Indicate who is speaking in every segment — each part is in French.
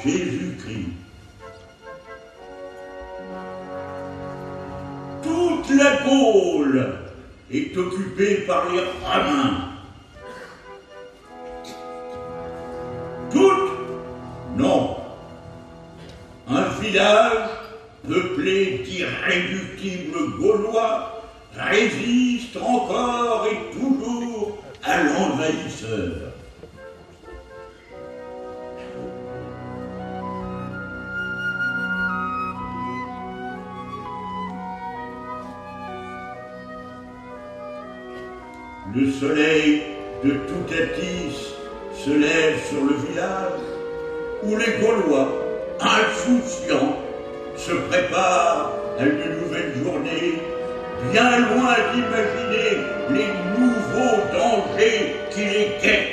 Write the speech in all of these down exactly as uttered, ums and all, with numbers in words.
Speaker 1: Jésus-Christ. Toute la Gaule est occupée par les Romains. Toute? Non. Un village peuplé d'irréductibles Gaulois résiste encore et toujours à l'envahisseur. Le soleil de Toutatis se lève sur le village où les Gaulois, insouciants, se préparent à une nouvelle journée, bien loin d'imaginer les nouveaux dangers qui les guettent.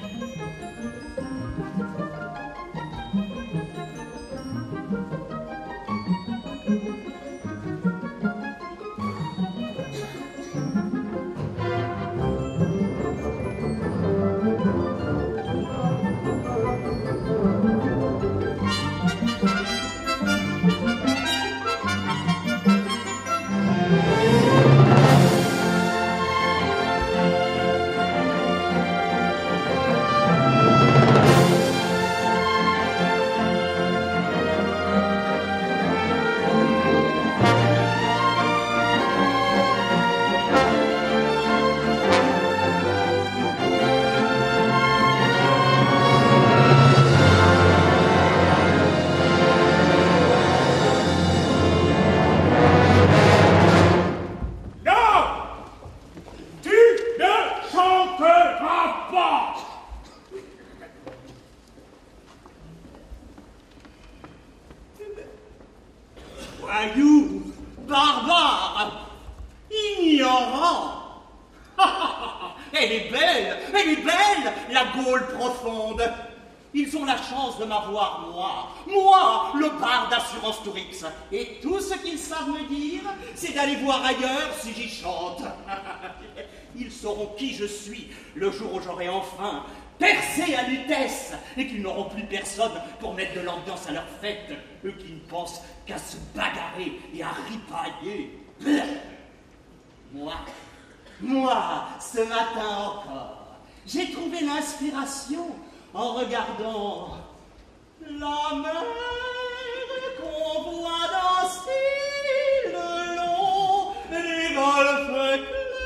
Speaker 2: Et tout ce qu'ils savent me dire, c'est d'aller voir ailleurs si j'y chante. Ils sauront qui je suis le jour où j'aurai enfin percé à Lutèce et qu'ils n'auront plus personne pour mettre de l'ambiance à leur fête, eux qui ne pensent qu'à se bagarrer et à ripailler. Moi, moi, ce matin encore, j'ai trouvé l'inspiration en regardant la mer qu'on voit danser le long des golfes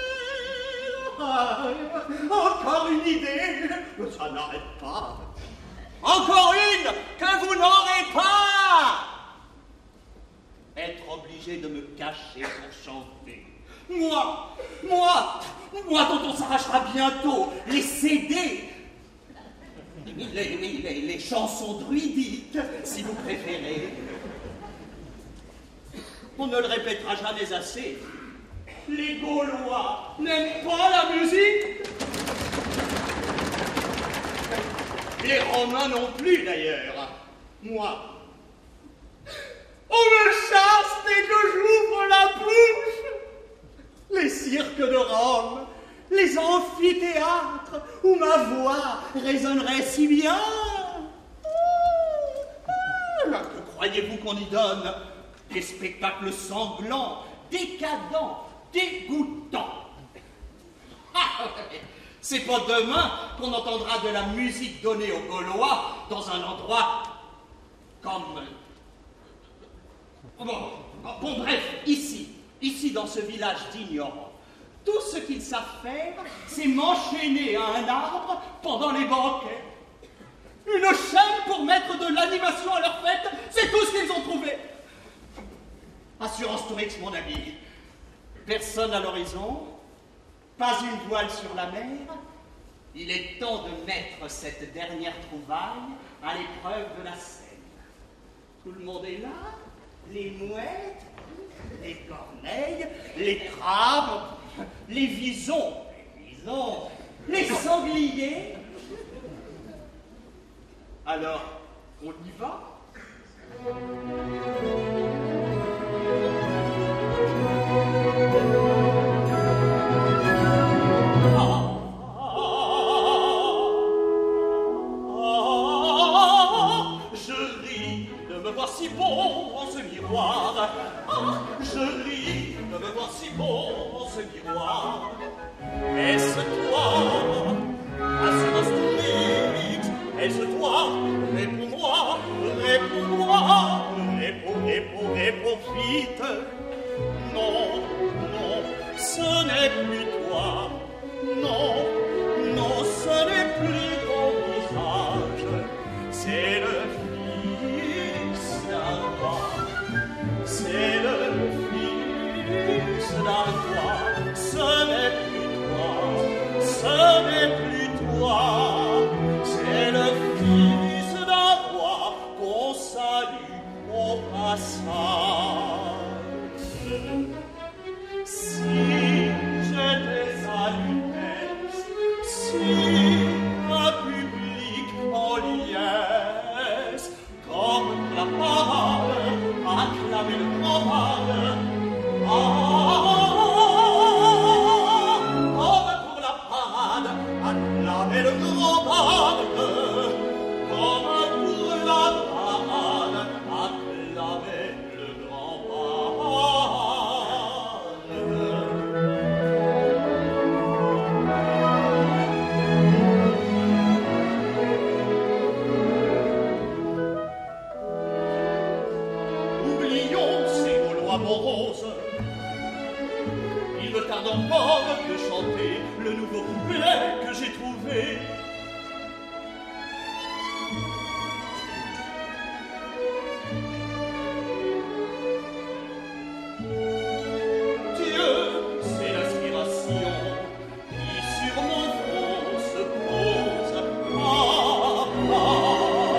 Speaker 2: clairs. Encore une idée, ça n'arrête pas. Encore une que vous n'aurez pas. Être obligé de me cacher pour chanter. Moi, moi, moi dont on s'arrachera bientôt les C D. Les, les, les, les chansons druidiques, si vous préférez. On ne le répétera jamais assez. Les Gaulois n'aiment pas la musique. Les Romains non plus, d'ailleurs. Moi, on me chasse dès que j'ouvre la bouche. Les cirques de Rome, les amphithéâtres où ma voix résonnerait si bien. Ah, que croyez-vous qu'on y donne? Des spectacles sanglants, décadents, dégoûtants. Ah, c'est pas demain qu'on entendra de la musique donnée aux Gaulois dans un endroit comme... Bon, bon, bref, ici, ici dans ce village d'ignorants. Tout ce qu'ils savent faire, c'est m'enchaîner à un arbre pendant les banquets. Une chaîne pour mettre de l'animation à leur fête, c'est tout ce qu'ils ont trouvé. Assurance Tourix, mon ami. Personne à l'horizon, pas une voile sur la mer. Il est temps de mettre cette dernière trouvaille à l'épreuve de la scène. Tout le monde est là, les mouettes, les corneilles, les crabes, les visons, les visons, les sangliers. Alors, on y va? Je me voir si beau en ce miroir. Ah, je ris de me voir si beau en ce miroir. Est-ce toi, assurance touriste? Est-ce toi? Réponds-moi, réponds-moi, réponds, réponds, réponds vite. Non, non, ce n'est plus toi. Non, non, ce n'est plus ton visage. C'est le fils d'un roi. C'est le fils d'un roi. Ce n'est plus toi. Ce n'est plus toi. C'est le fils d'un roi qu'on salue au passage. Si j'étais à l'Unès, si un public en liesse, comme la parade, acclamait le grand bal, ah, comme pour la parade, acclamait le grand bal, comme pour la parade, acclamait le grand bal. Morose. Il me tarde encore de chanter le nouveau couplet que j'ai trouvé. Dieu, c'est l'inspiration qui sur mon front se pose. Ah, ah.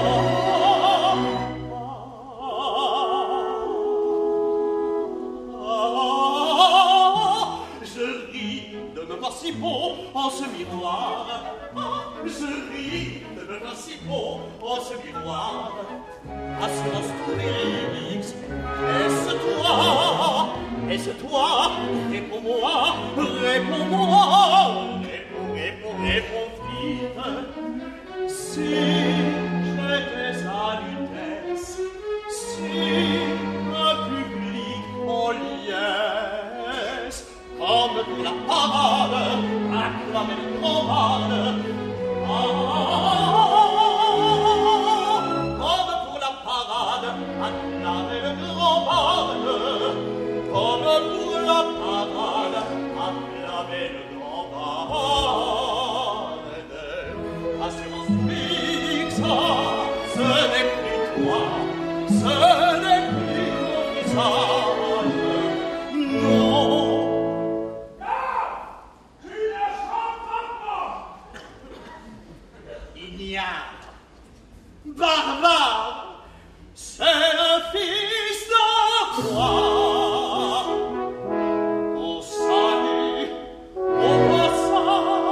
Speaker 2: Si beau en ce miroir, ah, je ris de me voir si beau en ce miroir. Assurance Tourix, est-ce toi? Est-ce toi? Réponds-moi, réponds-moi, réponds, réponds, réponds vite. Si j'étais à l'Utesse, si un public en liesse, comme pour la parade, acclamait le grand bal. Ah, comme pour la parade, acclamait le grand bal. Comme pour la parade, acclamait le grand bal. Assurance Tourix, ce n'est plus toi, ce n'est plus ton visage. Non. Barbare, c'est le fils d'un roi. On salue au passage.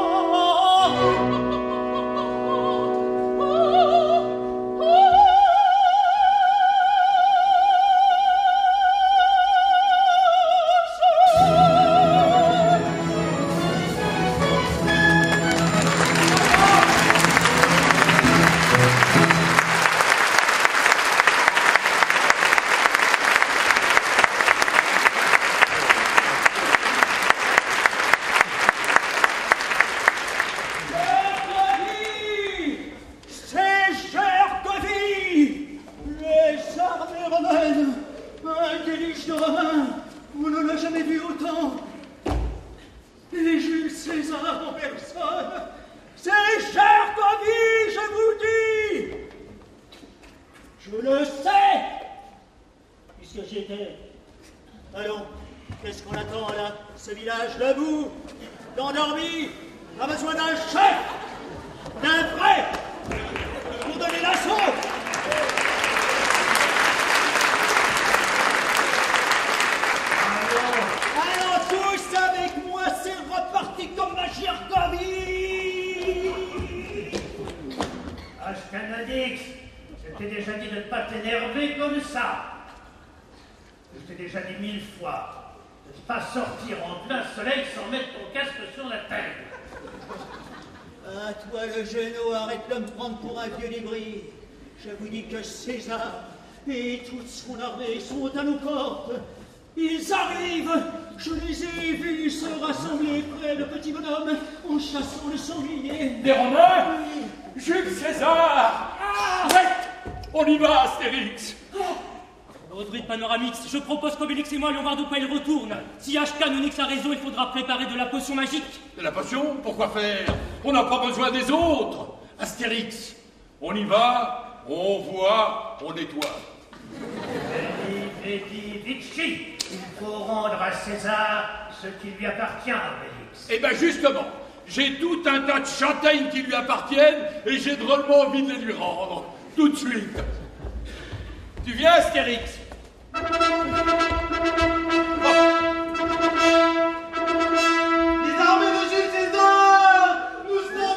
Speaker 2: À toi le genou, arrête de me prendre pour un vieux débris. Je vous dis que César, et toute son armée sont à nos portes. Ils arrivent, je les ai vus se rassembler près le petit bonhomme en chassant le sanglier.
Speaker 3: Des Romains? Jules César! Arrête! On y va, Astérix!
Speaker 4: Au druide Panoramix, je propose qu'Obélix et moi allions voir de quoi il retourne. Si H K nous nique sa raison, il faudra préparer de la potion magique.
Speaker 3: De la potion? Pourquoi faire? On n'a pas besoin des autres! Astérix, on y va, on voit, on nettoie.
Speaker 5: Vedi, vedi, vici. Il faut rendre à César ce qui lui appartient, Obélix.
Speaker 3: Eh bien justement, j'ai tout un tas de châtaignes qui lui appartiennent et j'ai drôlement envie de les lui rendre. Tout de suite. Tu viens, Astérix? Oh.
Speaker 6: Les armées de Jules César nous sont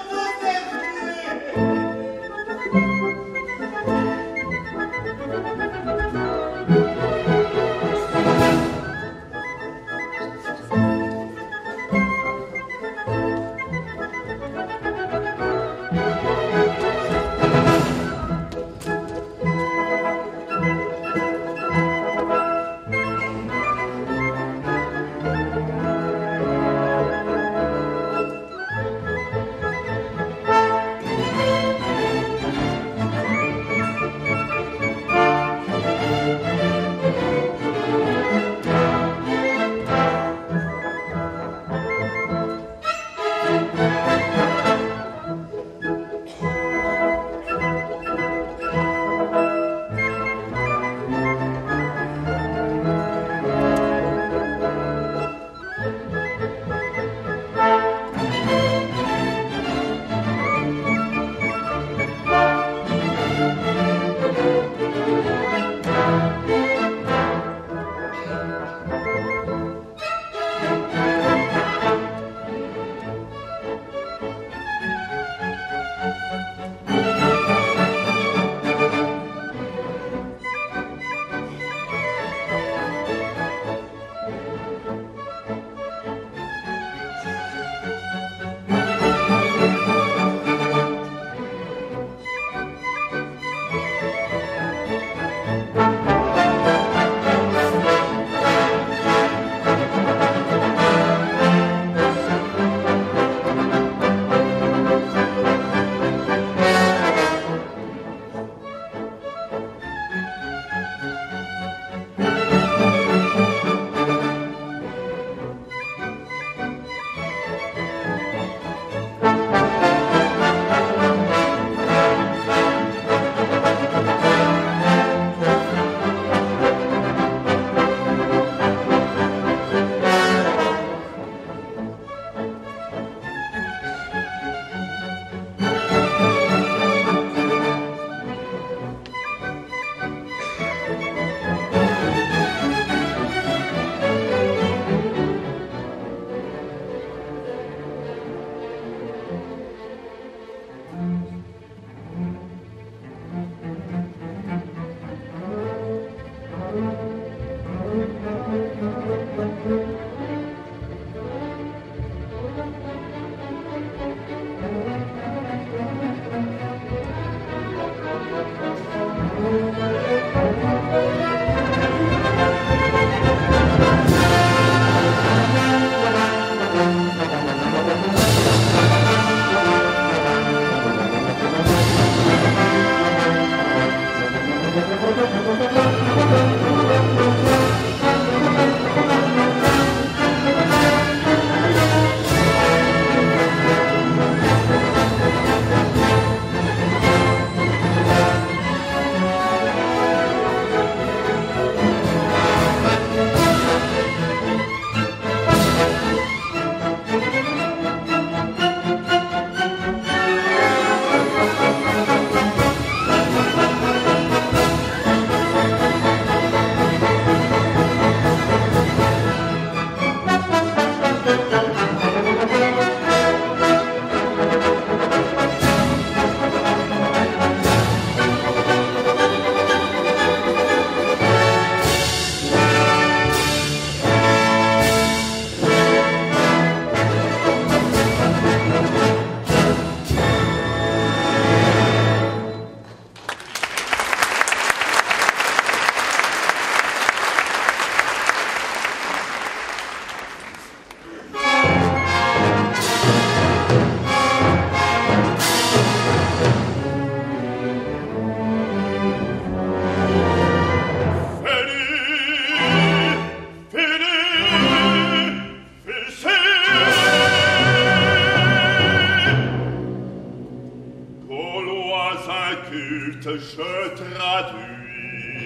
Speaker 7: je traduis.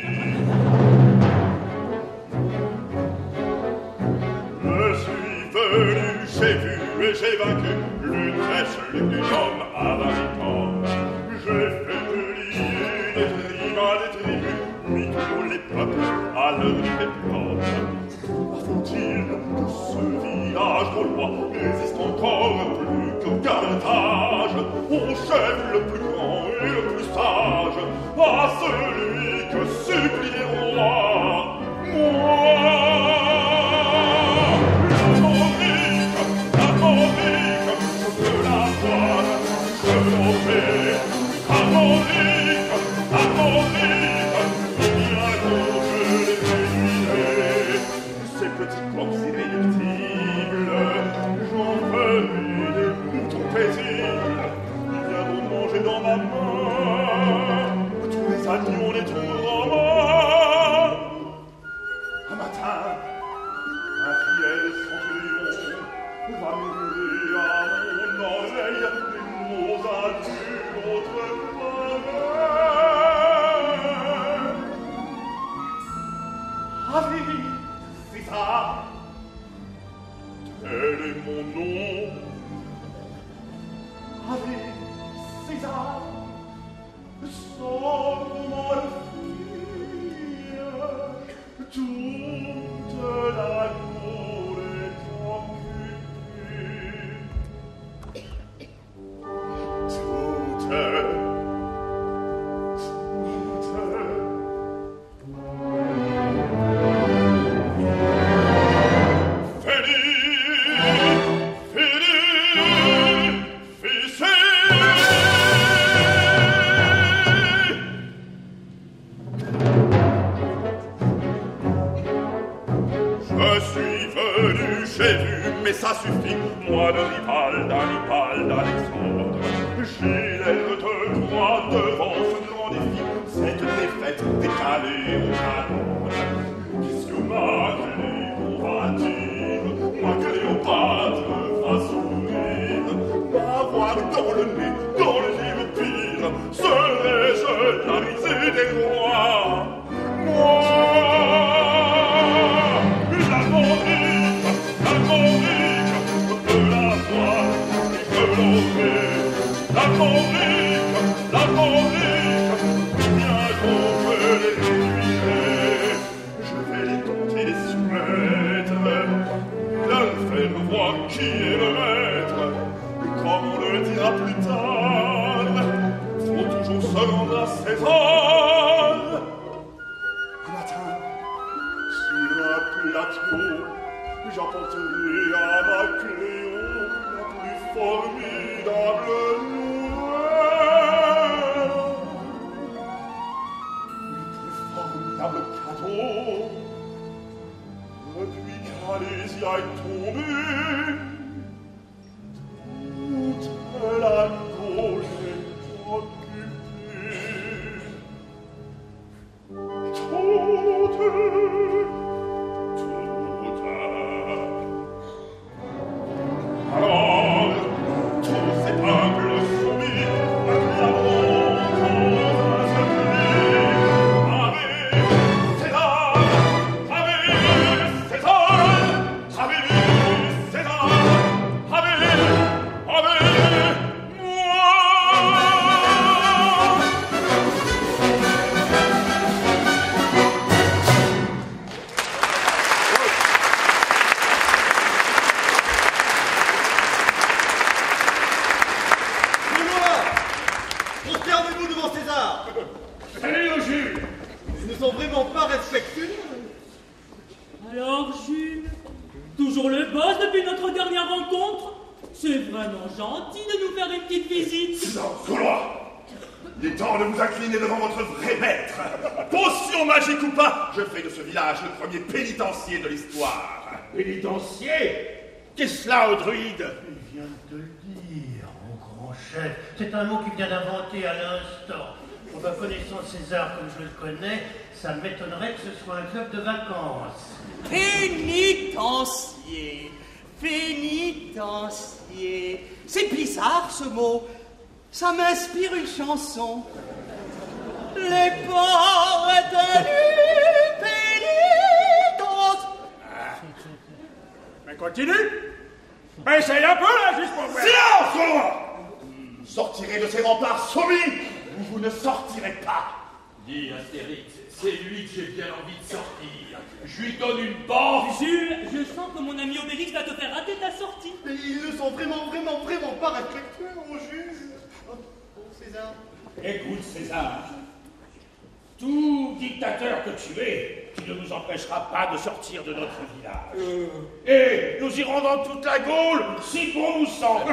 Speaker 7: Je suis venu, j'ai vu et j'ai vaincu Lucrèce, Lucunum, Avaricum. J'ai fait plier des tribus à des tribus, mis tous les peuples à leur péplum. Faut-il que ce village gaulois résiste encore plus que Carthage au chef le plus grand et le plus sage, à celui que supplient les rois? Moi, l'Amérique, l'Amérique, je peux la voir, je l'aurai. Amérique, Amérique, bien qu'on je les réduirai. Ces petites corps irréductibles, j'en veux des moutons paisibles, ils viendront manger dans ma main tous les agneaux, les tours en main. Un matin, un fiel centurion va murmurer à mon oreille des mots adultes autrefois. Ave César, tel est mon nom. Ave César, sauve-moi le fille, toute la cour est occupée. Tout est, tout est. Mais ça suffit, moi de rival d'Hannibal d'Alexandre. J'ai l'air de croire devant ce grand défi, cette défaite décalée au canon. Qu'est-ce que ma Cléopâtre va dire? Ma Cléopâtre va sourire. M'avoir dans le nez, dans le nez le pire, serais-je la risée des rois? Moi, l'Amérique, l'Amérique, bien qu'on je les réduirai, je vais les tenter, les soumettre, leur faire voir qui est le maître, et comme on le dira plus tard, faut toujours se rendre à César. Un matin, sur un plateau, j'apporterai à ma Cléo la plus formidable nouvelle, le plus formidable cadeau. Depuis qu'Alésia est tombée, toute la Gaule est occupée. Toute, toute. Alors, tous ces peuples soumis acclameront dans ce cri. Ave César, Ave César, Ave César, Ave, Ave moi.
Speaker 6: Prosternez-vous devant César.
Speaker 3: Allez, le Jules.
Speaker 6: Ils ne sont vraiment pas respectueux.
Speaker 4: Alors, Jules, toujours le boss depuis notre dernière rencontre? C'est vraiment gentil de nous faire une petite visite.
Speaker 7: Silence, Gaulois! Il est temps de vous incliner devant votre vrai maître. Potion magique ou pas, je fais de ce village le premier pénitencier de l'histoire.
Speaker 5: Pénitencier?
Speaker 1: Qu'est-ce cela, au druide?
Speaker 5: Il vient de te le dire, mon grand chef. C'est un mot qu'il vient d'inventer à l'instant. En ma connaissance César comme je le connais, ça m'étonnerait que ce soit un club de vacances.
Speaker 2: Pénitencier, pénitencier. C'est bizarre ce mot. Ça m'inspire une chanson. Les
Speaker 3: continue. Mais essaye un peu, là, juste pour voir.
Speaker 8: Silence, Gaulois! Vous sortirez de ces remparts soumis, ou vous ne sortirez pas.
Speaker 3: Dis, Astérix, c'est lui que j'ai bien envie de sortir. Je lui donne une baffe.
Speaker 4: Jules, je sens que mon ami Obélix va te faire rater ta sortie.
Speaker 6: Mais ils ne sont vraiment, vraiment, vraiment pas respectueux, mon juge. Oh, oh, César.
Speaker 1: Écoute, César, tout dictateur que tu es, tu ne nous empêchera pas de sortir de notre village.
Speaker 3: Euh...
Speaker 1: Et nous irons dans toute la Gaule, si bon nous semble.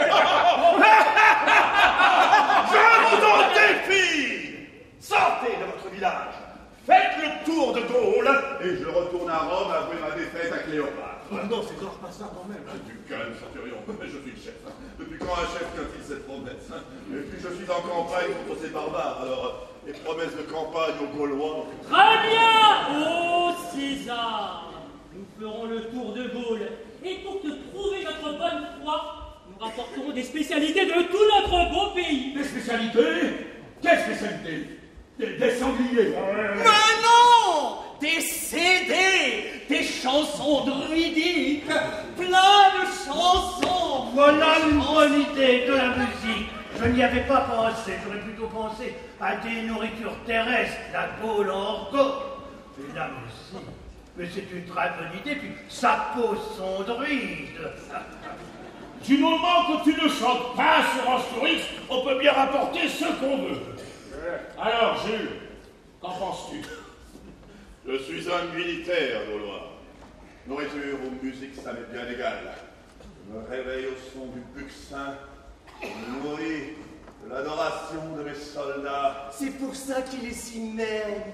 Speaker 8: Je vous en défie! Sortez de votre village, faites le tour de Gaule, et je retourne à Rome avouer ma défaite à Cléopâtre.
Speaker 6: Oh non, César, pas ça quand même.
Speaker 8: Du calme, Centurion, je suis le chef. Depuis quand un chef tient-il cette promesse? Et puis je suis en campagne contre ces barbares, alors les promesses de campagne aux Gaulois...
Speaker 4: Très bien! Oh, César! Nous ferons le tour de Gaule. Et pour te prouver notre bonne foi, nous rapporterons des spécialités de tout notre beau pays.
Speaker 3: Des spécialités? Quelles spécialités? Des, des sangliers.
Speaker 2: Mais non! Des C D, des chansons druidiques, plein de chansons.
Speaker 5: Voilà une bonne idée de la musique. Je n'y avais pas pensé. J'aurais plutôt pensé à des nourritures terrestres, la Gaule en Gaule. Et la musique. Mais c'est une très bonne idée, puis ça pose son druide.
Speaker 1: Du moment que tu ne chantes pas sur Astérix, on peut bien rapporter ce qu'on veut. Alors, Jules, qu'en penses-tu?
Speaker 8: Je suis un militaire, Gaulois. Nourriture ou musique, ça m'est bien égal. Je me réveille au son du buxin, je me nourris de l'adoration de mes soldats.
Speaker 6: C'est pour ça qu'il est si maigre.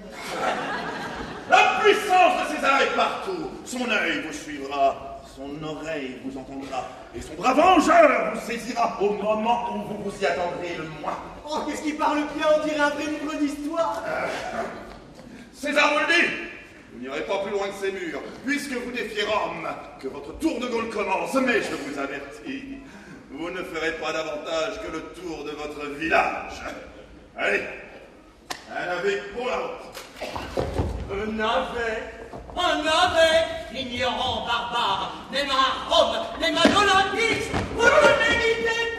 Speaker 8: La puissance de César est partout. Son œil vous suivra, son oreille vous entendra, et son bras vengeur vous saisira au moment où vous vous y attendrez le moins.
Speaker 6: Oh, qu'est-ce qu'il parle bien, on dirait un vrai livre d'histoire.
Speaker 8: Euh, César vous le dit, vous n'irez pas plus loin que ces murs, puisque vous défiez Rome, que votre tour de Gaule commence, mais je vous avertis, vous ne ferez pas davantage que le tour de votre village. Allez, un navet pour la route.
Speaker 2: Un navet, un navet, ignorant barbare, même à Rome, même à l'Olympis, vous ne méritez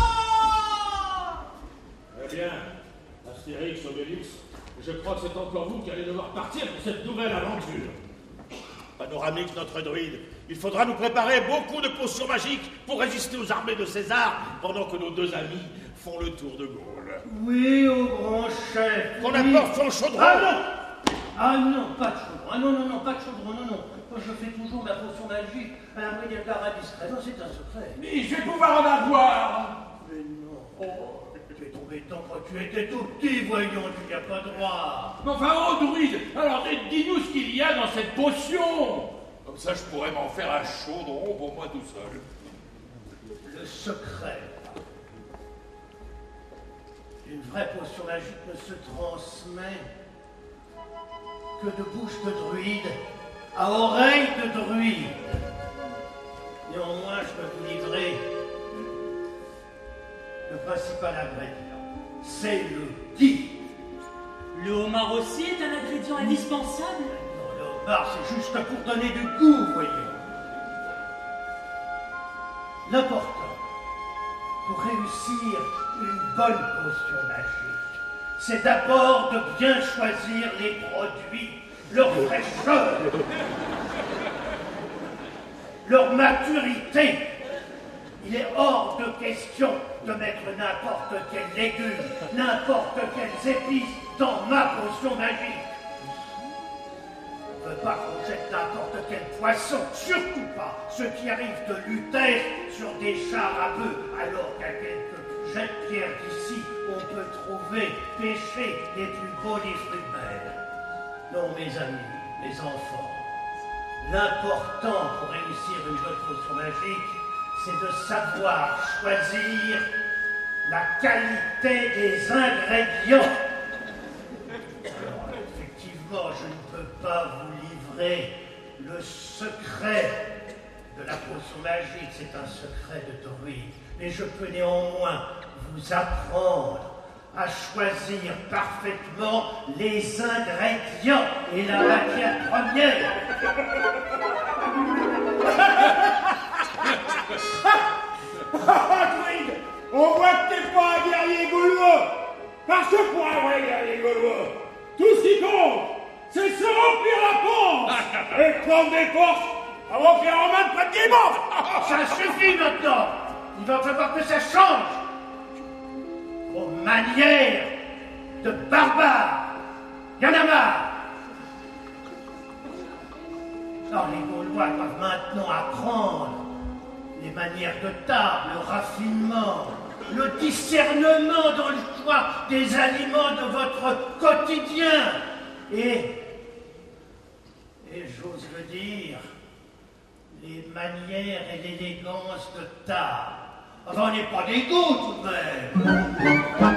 Speaker 2: pas!
Speaker 3: Eh bien, Astérix, Obélix, je crois que c'est encore vous qui allez devoir partir pour cette nouvelle aventure.
Speaker 1: Panoramix, notre druide, il faudra nous préparer beaucoup de potions magiques pour résister aux armées de César pendant que nos deux amis font le tour de Gaule.
Speaker 5: Oui, au grand chef.
Speaker 1: Qu'on
Speaker 5: oui.
Speaker 1: apporte son chaudron.
Speaker 5: Ah non! Ah non, pas de chaudron. Ah non, non, non, pas de chaudron, non, non. Moi, je fais toujours ma potion magique à la manière d'Ara discret. Non, c'est un secret.
Speaker 3: Mais je vais pouvoir en avoir.
Speaker 5: Mais non. Oh, tu es tombé dedans quand tu étais tout petit, voyons, tu n'y as pas droit.
Speaker 3: Mais enfin, oh, druide, alors dis-nous ce qu'il y a dans cette potion. Comme ça, je pourrais m'en faire un chaudron pour moi tout seul.
Speaker 5: Le secret d'une vraie potion magique ne se transmet que de bouche de druide à oreille de druide. Néanmoins, je peux vous livrer le principal ingrédient. C'est le gui.
Speaker 4: Le homard aussi est un ingrédient indispensable.
Speaker 5: Non, le homard, c'est juste pour donner du goût, voyons. L'important, pour réussir une bonne potion magique, c'est d'abord de bien choisir les produits, leur fraîcheur, leur maturité. Il est hors de question de mettre n'importe quel légume, n'importe quelles épices dans ma potion magique. On ne veut pas qu'on jette n'importe quel poisson, surtout pas ceux qui arrivent de Lutèce sur des chars à bœufs, alors qu'à quelques jets de pierre d'ici, on peut trouver, pêcher les plus beaux des fruits de mer. Non, mes amis, mes enfants, l'important pour réussir une bonne potion magique, c'est de savoir choisir la qualité des ingrédients. Alors, effectivement, je ne peux pas vous livrer le secret de la potion magique, c'est un secret de druide, mais je peux néanmoins vous apprendre à choisir parfaitement les ingrédients et la matière première.
Speaker 9: Tweed, on voit que t'es pas un guerrier gaulois. Parce que pour un vrai guerrier gaulois, tout ce qui compte, c'est se remplir la panse et prendre des forces avant que les Romains ne prennent des morts.
Speaker 5: Ça suffit maintenant. Il va falloir que ça change. Vos manières de barbares. Y en a marre. Alors les Gaulois doivent maintenant apprendre les manières de table, le raffinement, le discernement dans le choix des aliments de votre quotidien. Et, et j'ose le dire, les manières et l'élégance de table. Enfin, on n'est pas des goûts tout de même.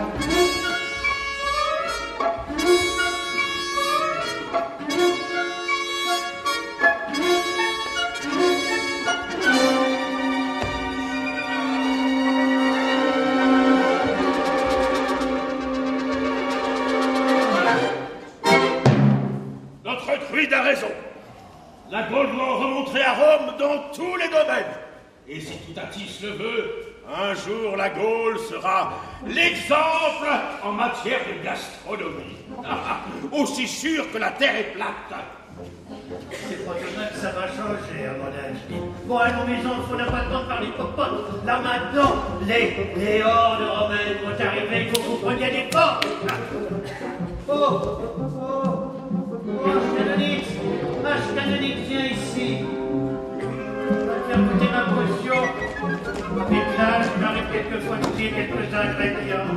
Speaker 9: Notre Tweed a raison. La Gaule doit remontrer à Rome dans tous les domaines. Et si Toutatis le veut, un jour la Gaule sera l'exemple en matière de gastronomie. Aussi sûr que la terre est plate.
Speaker 5: C'est pas demain que ça va changer, à mon avis. Bon, allons, mes enfants, on n'a pas le temps de parler popote. Là, maintenant, les, les hordes romaines vont arriver, il faut que vous preniez des portes. Oh, oh, oh, Ascanonix, Ascanonix, viens ici. On va te faire goûter ma potion. Vite là, j'arrive quelquefois de dire quelques ingrédients.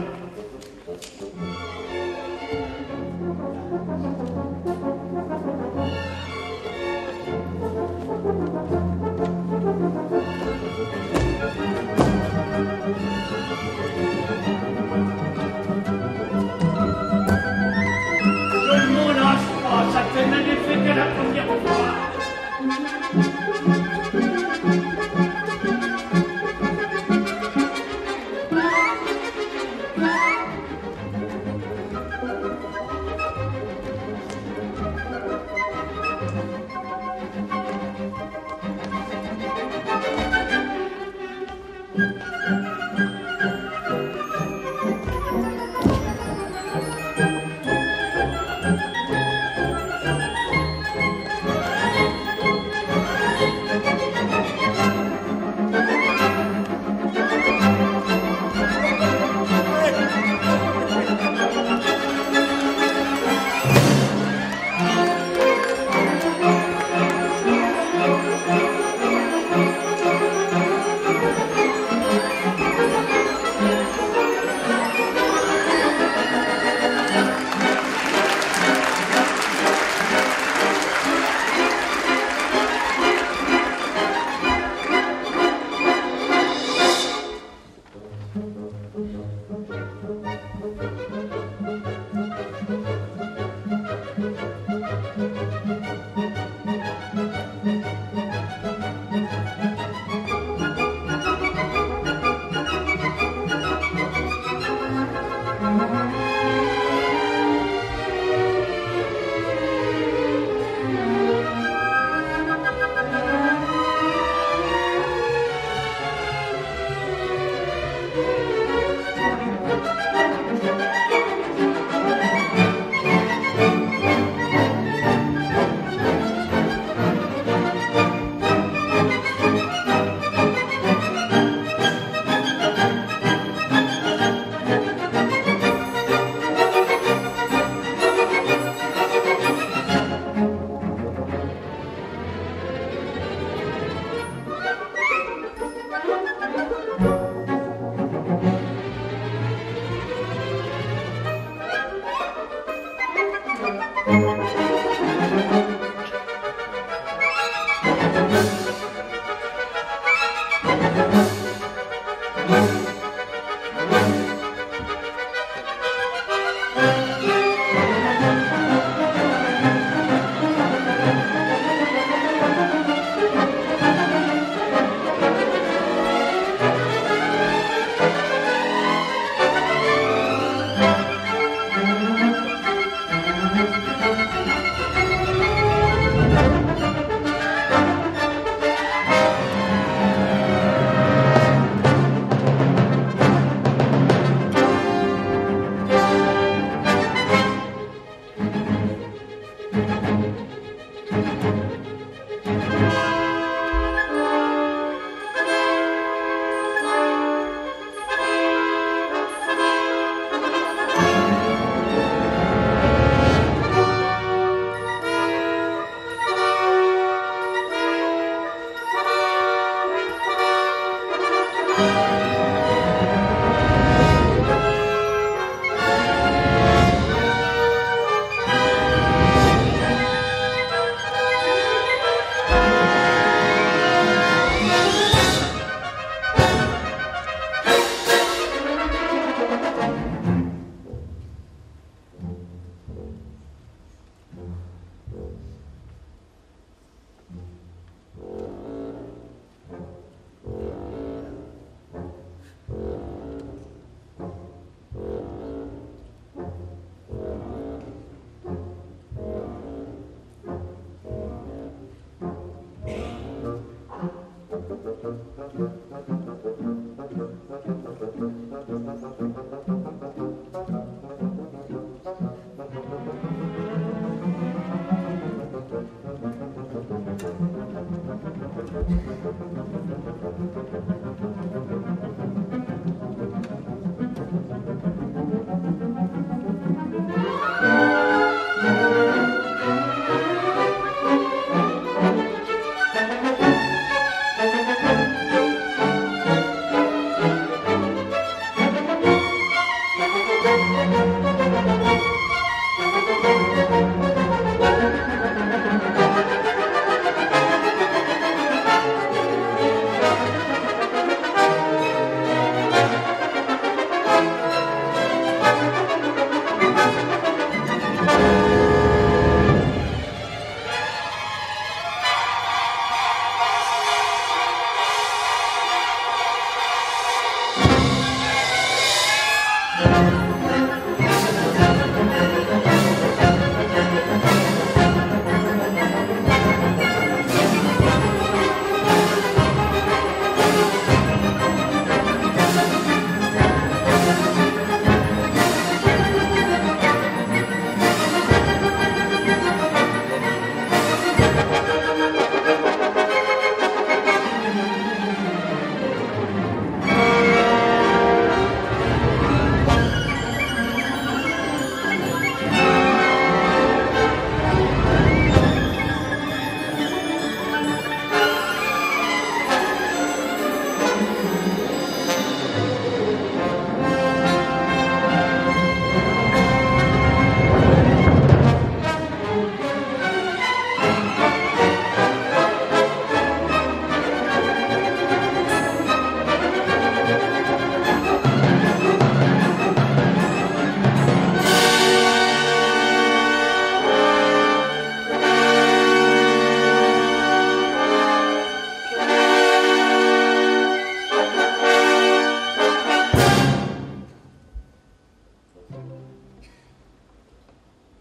Speaker 5: Je ne m'en lâche pas, ça fait le même effet qu'à la première fois.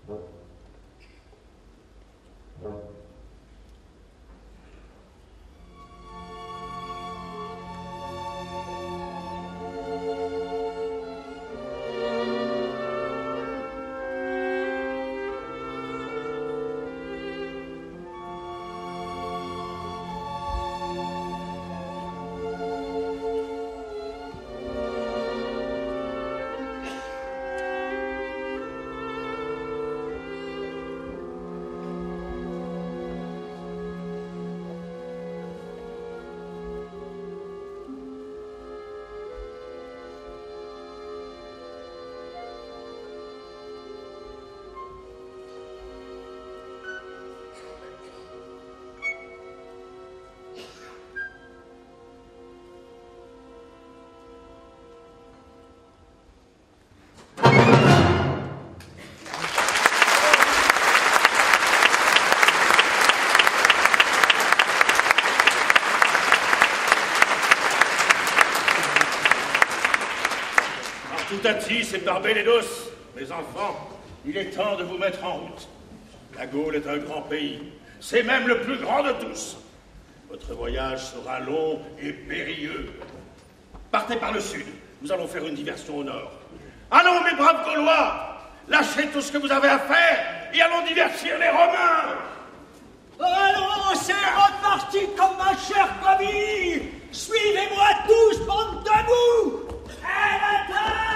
Speaker 9: Tatis et par Bélédos, mes enfants, il est temps de vous mettre en route. La Gaule est un grand pays, c'est même le plus grand de tous. Votre voyage sera long et périlleux. Partez par le sud, nous allons faire une diversion au nord. Allons, mes braves Gaulois, lâchez tout ce que vous avez à faire et allons divertir les Romains.
Speaker 2: Allons, c'est reparti comme ma chère famille. Suivez-moi tous, bande de mous. À la table.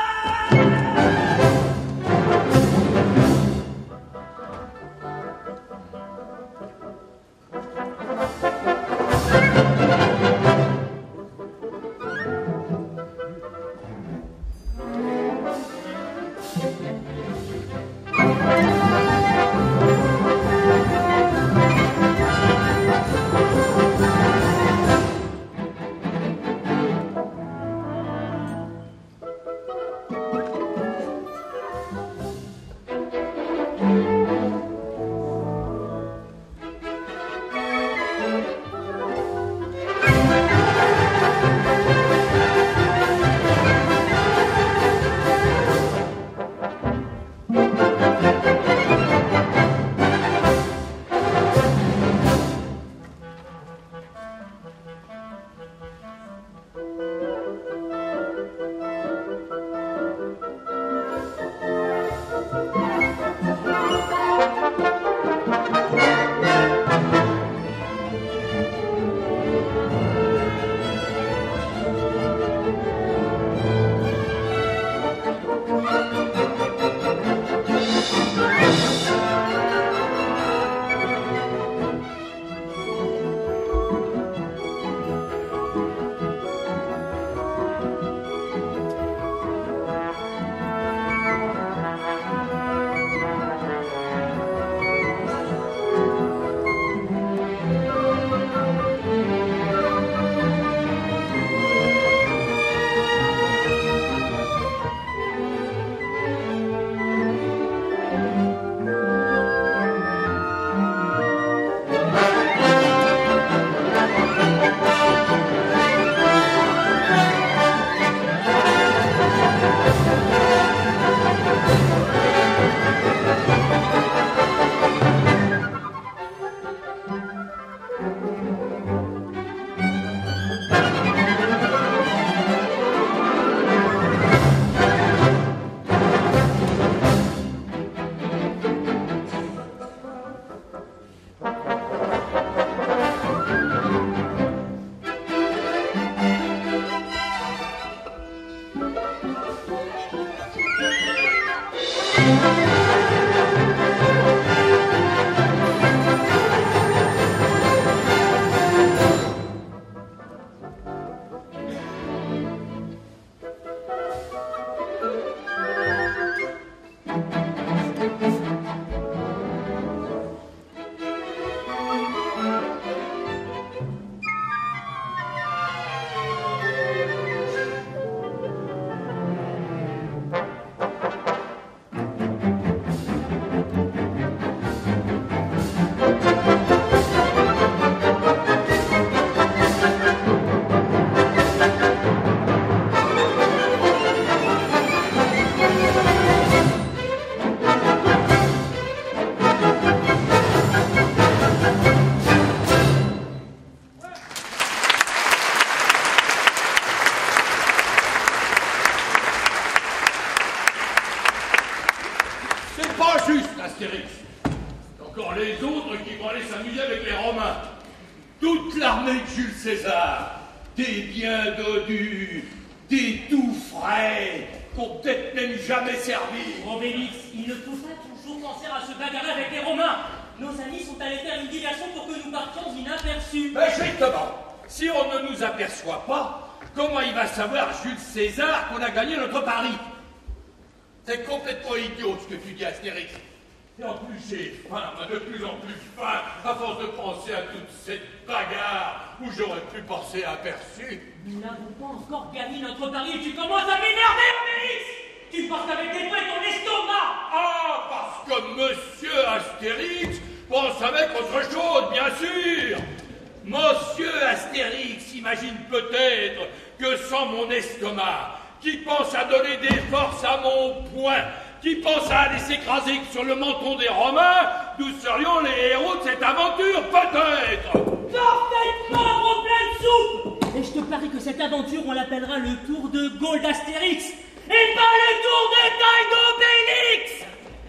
Speaker 3: Astérix. Encore les autres qui vont aller s'amuser avec les Romains. Toute l'armée de Jules César, des biens dodus, des tout frais, qu'on peut-être même jamais servi.
Speaker 4: Obélix, il ne faut pas toujours penser à se bagarrer avec les Romains. Nos amis sont allés faire une diversion pour que nous partions inaperçus.
Speaker 3: Ben justement, si on ne nous aperçoit pas, comment il va savoir Jules César qu'on a gagné notre pari? C'est complètement idiot ce que tu dis, Astérix. Et en plus, j'ai faim, de plus en plus faim, à force de penser à toute cette bagarre où j'aurais pu passer aperçu.
Speaker 4: Nous n'avons pas encore gagné notre pari et tu commences à m'énerver, Obélix! Tu penses qu'avec des poings ton estomac!
Speaker 3: Ah, parce que Monsieur Astérix pense avec autre chose, bien sûr. Monsieur Astérix imagine peut-être que sans mon estomac, qui pense à donner des forces à mon poing, qui pense à aller s'écraser sur le menton des Romains, nous serions les héros de cette aventure, peut-être.
Speaker 4: Parfaitement, gros plein de soupe! Et je te parie que cette aventure, on l'appellera le tour de Gaulle d'Astérix, et pas le tour de taille d'Obélix!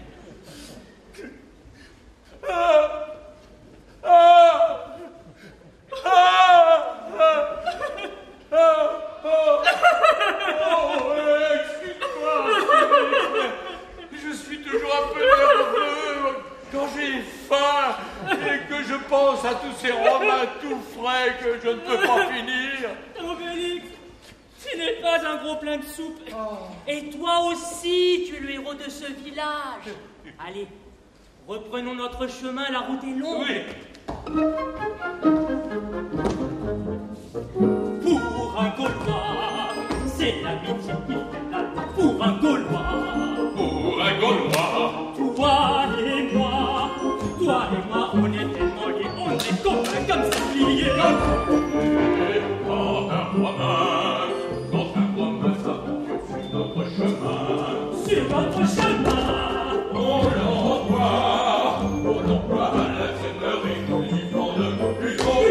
Speaker 3: Ah, ah, ah, ah, ah, ah, oh, excuse-moi, je suis toujours un peu nerveux quand j'ai faim et que je pense à tous ces Romains tout frais que je ne peux pas finir.
Speaker 4: Obélix, tu n'es pas un gros plein de soupe. Oh. Et toi aussi, tu es le héros de ce village. Allez, reprenons notre chemin, la route est longue.
Speaker 3: Oui.
Speaker 4: Pour un Gaulois, c'est l'amitié qui fait la loi. Pour un Gaulois,
Speaker 3: pour un Gaulois,
Speaker 4: toi et moi, toi et moi, on est tellement liés, on est copains comme sangliers.
Speaker 3: Quand un Romain, quand un Romain s'aventure sur notre chemin,
Speaker 4: sur notre chemin,
Speaker 3: on l'envoie, on l'envoie à la seigneurie du livre de plus en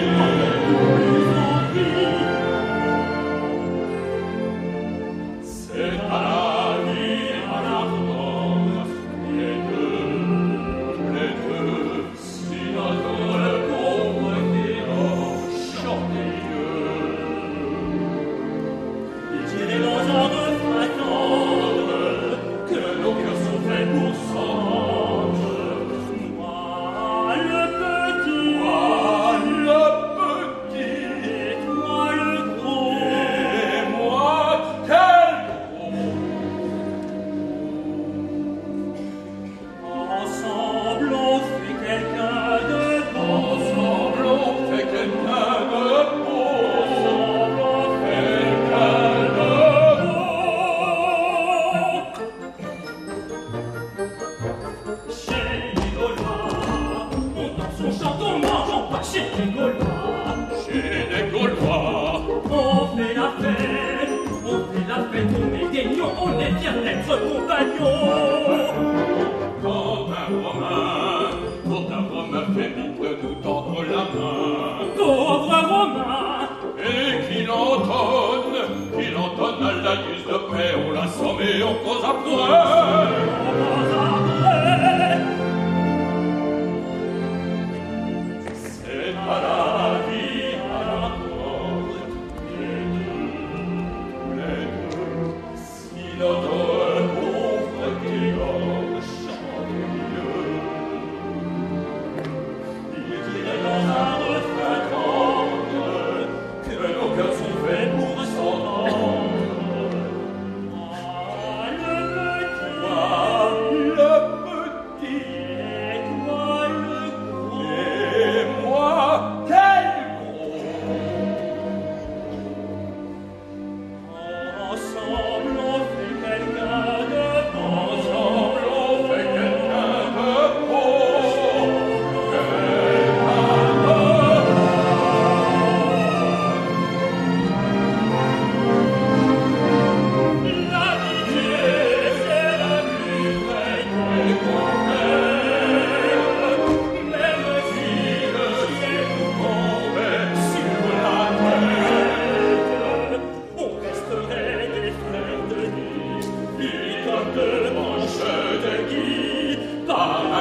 Speaker 3: c'est à la vie, à la mort, les deux, les deux, si notre le pauvre est chantez-le.
Speaker 4: Il dirait dans un refrain tendre que nos cœurs sont faits pour s'entendre. Moi le petit,
Speaker 3: Moi le petit,
Speaker 4: et toi le gros,
Speaker 3: et moi quel
Speaker 4: ensemble on fait quelqu'un de bon.
Speaker 3: ensemble on fait quelqu'un de beau,
Speaker 4: Ensemble on fait
Speaker 3: quelqu'un de
Speaker 4: chez les Gaulois, on danse, on chante, on mange, on boit chez les Gaulois.
Speaker 3: chez les Gaulois.
Speaker 4: On fait la fête, on fait la fête, on est gagnants, on est fiers d'être compagnons.
Speaker 3: Quand un Romain, quand un Romain fait mine de nous tendre la main,
Speaker 4: Pauvre Romain,
Speaker 3: et qu'il entonne, qu'il entonne à la guise de paix, on l'assomme et on cause après.
Speaker 4: on va après.
Speaker 3: C'est à la vie, à la mort, les deux, les deux, si notre pauvre Grégoire chante mieux. Il dirait dans un refrain tendre que nos cœurs sont faits pour s'entendre.
Speaker 4: Moi le petit,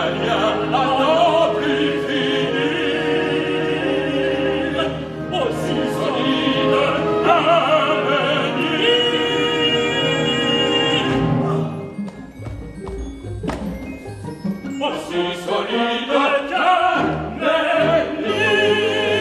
Speaker 3: italien n'attend plus finir, aussi solide un menhir, aussi solide qu'un menhir.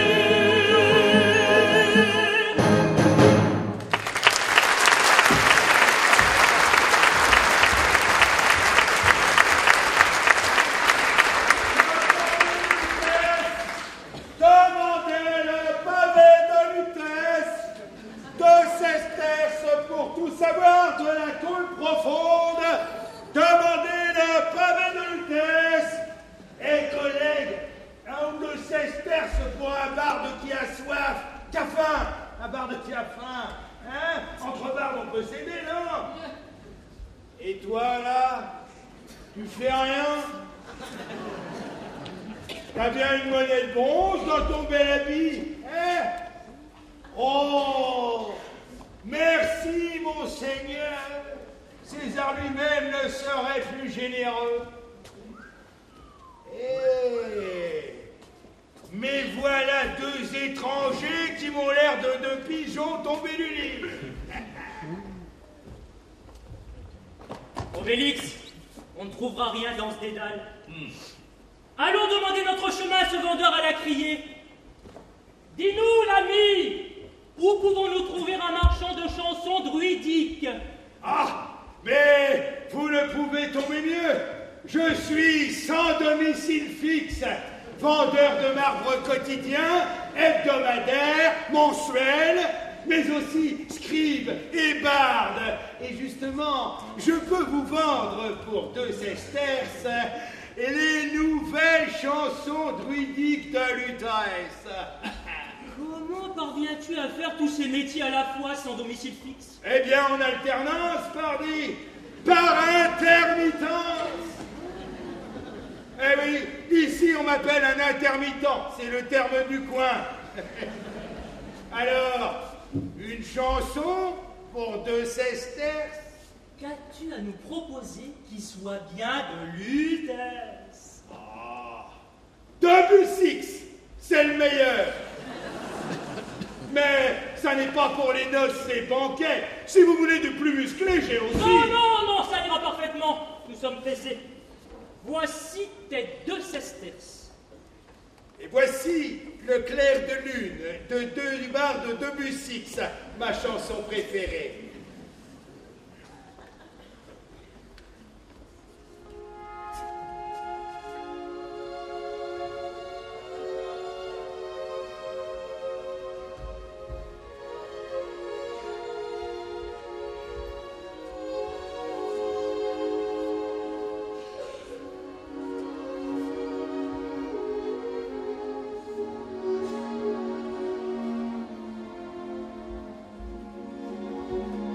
Speaker 10: Savoir de la cour profonde, demandez le pavé de Lutèce. Et collègues, un ou deux sesterces pour un barde qui a soif, qui a faim, un barde qui a faim, hein? Entre bardes on peut s'aider, non? Et toi là, tu fais rien? T'as bien une monnaie de bronze dans ton bel habit, hein? Oh! Merci, monseigneur. César lui-même ne serait plus généreux. Eh, mais voilà deux étrangers qui m'ont l'air de deux pigeons tombés du lit.
Speaker 4: Obélix, on ne trouvera rien dans ce dédale. Hmm. Allons demander notre chemin à ce vendeur à la criée. Dis-nous, l'ami, où pouvons-nous trouver un marchand de chansons druidiques?
Speaker 10: Ah, mais vous ne pouvez tomber mieux. Je suis sans domicile fixe, vendeur de marbre quotidien, hebdomadaire, mensuel, mais aussi scribe et barde. Et justement, je peux vous vendre pour deux sesterces les nouvelles chansons druidiques de Lutèce.
Speaker 4: Comment parviens-tu à faire tous ces métiers à la fois sans domicile fixe?
Speaker 10: Eh bien, en alternance, pardi, par intermittence. Eh oui, ici on m'appelle un intermittent, c'est le terme du coin. Alors, une chanson pour deux sesterces?
Speaker 4: Qu'as-tu à nous proposer qui soit bien de Lutèce?
Speaker 10: Ah, Debussy, c'est le meilleur. Mais ça n'est pas pour les noces et banquets. Si vous voulez du plus musclé, j'ai aussi...
Speaker 4: Non, non, non, ça ira parfaitement. Nous sommes pressés. Voici tes deux sesterces.
Speaker 10: Et voici le clair de lune de deux barres de Debussy, ma chanson préférée.
Speaker 11: Thank you.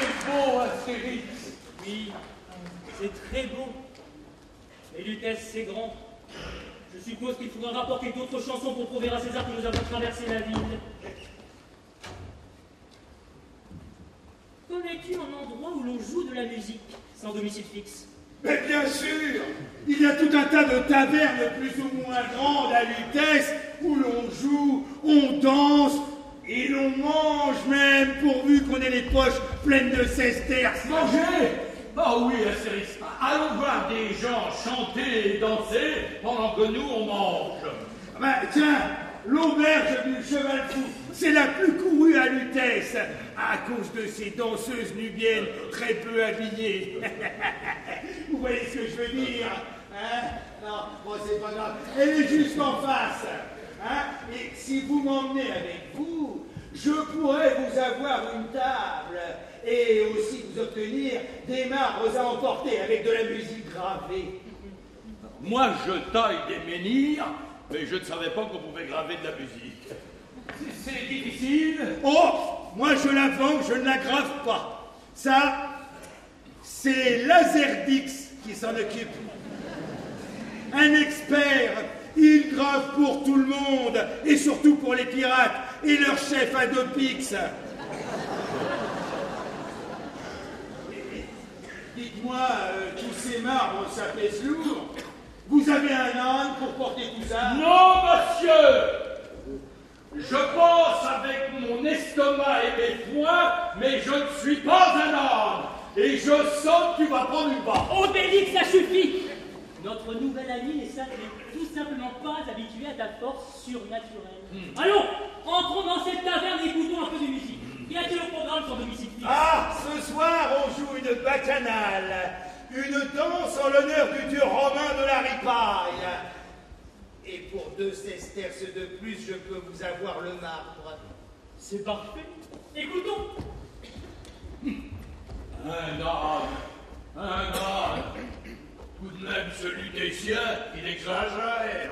Speaker 3: c'est beau, Astérix.
Speaker 4: Oui, c'est très beau. Mais Lutèce, c'est grand. Je suppose qu'il faudra rapporter d'autres chansons pour prouver à César que nous avons traversé la ville. Connais-tu un endroit où l'on joue de la musique sans domicile fixe?
Speaker 10: Mais bien sûr, il y a tout un tas de tavernes plus ou moins grandes à Lutèce où l'on joue, on danse et l'on mange même pourvu qu'on ait les poches pleines de sesterces.
Speaker 3: Manger? Ah oui, Astérix. Allons voir des gens chanter et danser pendant que nous on mange.
Speaker 10: Ben, tiens, l'auberge du Cheval Fou, c'est la plus courue à Lutèce, à cause de ces danseuses nubiennes très peu habillées. Vous voyez ce que je veux dire, hein? Non, bon, c'est pas grave. Elle est juste en face, hein? Et si vous m'emmenez avec vous, je pourrais vous avoir une table et aussi vous obtenir des marbres à emporter avec de la musique gravée.
Speaker 3: Moi, je taille des menhirs, mais je ne savais pas qu'on pouvait graver de la musique. C'est- C'est difficile.
Speaker 10: Oh, moi je l'avance, je ne la grave pas. Ça, c'est Laserdix qui s'en occupe. Un expert, il grave pour tout le monde, et surtout pour les pirates et leur chef Adopix. Dites-moi, euh, tous ces marbres, ça pèse lourd. Vous avez un âne pour porter tout ça?
Speaker 3: Non, monsieur. Je pense avec mon estomac et mes poings, mais je ne suis pas un âne. Et je sens que tu vas prendre une barre.
Speaker 4: Obélix, ça suffit! Notre nouvel ami n'est ça- n'est tout simplement pas habitué à ta force surnaturelle.
Speaker 3: Hmm.
Speaker 4: Allons, entrons dans cette taverne et écoutons un peu de musique. Y a-t-il au programme sur domicile fixe?
Speaker 10: Ah, ce soir, on joue une bacchanale, une danse en l'honneur du dieu romain de la ripaille. Et pour deux sesterces de plus, je peux vous avoir le marbre.
Speaker 4: C'est parfait. Écoutons.
Speaker 3: Un âne, un âne. Tout de même, celui des siens, il exagère.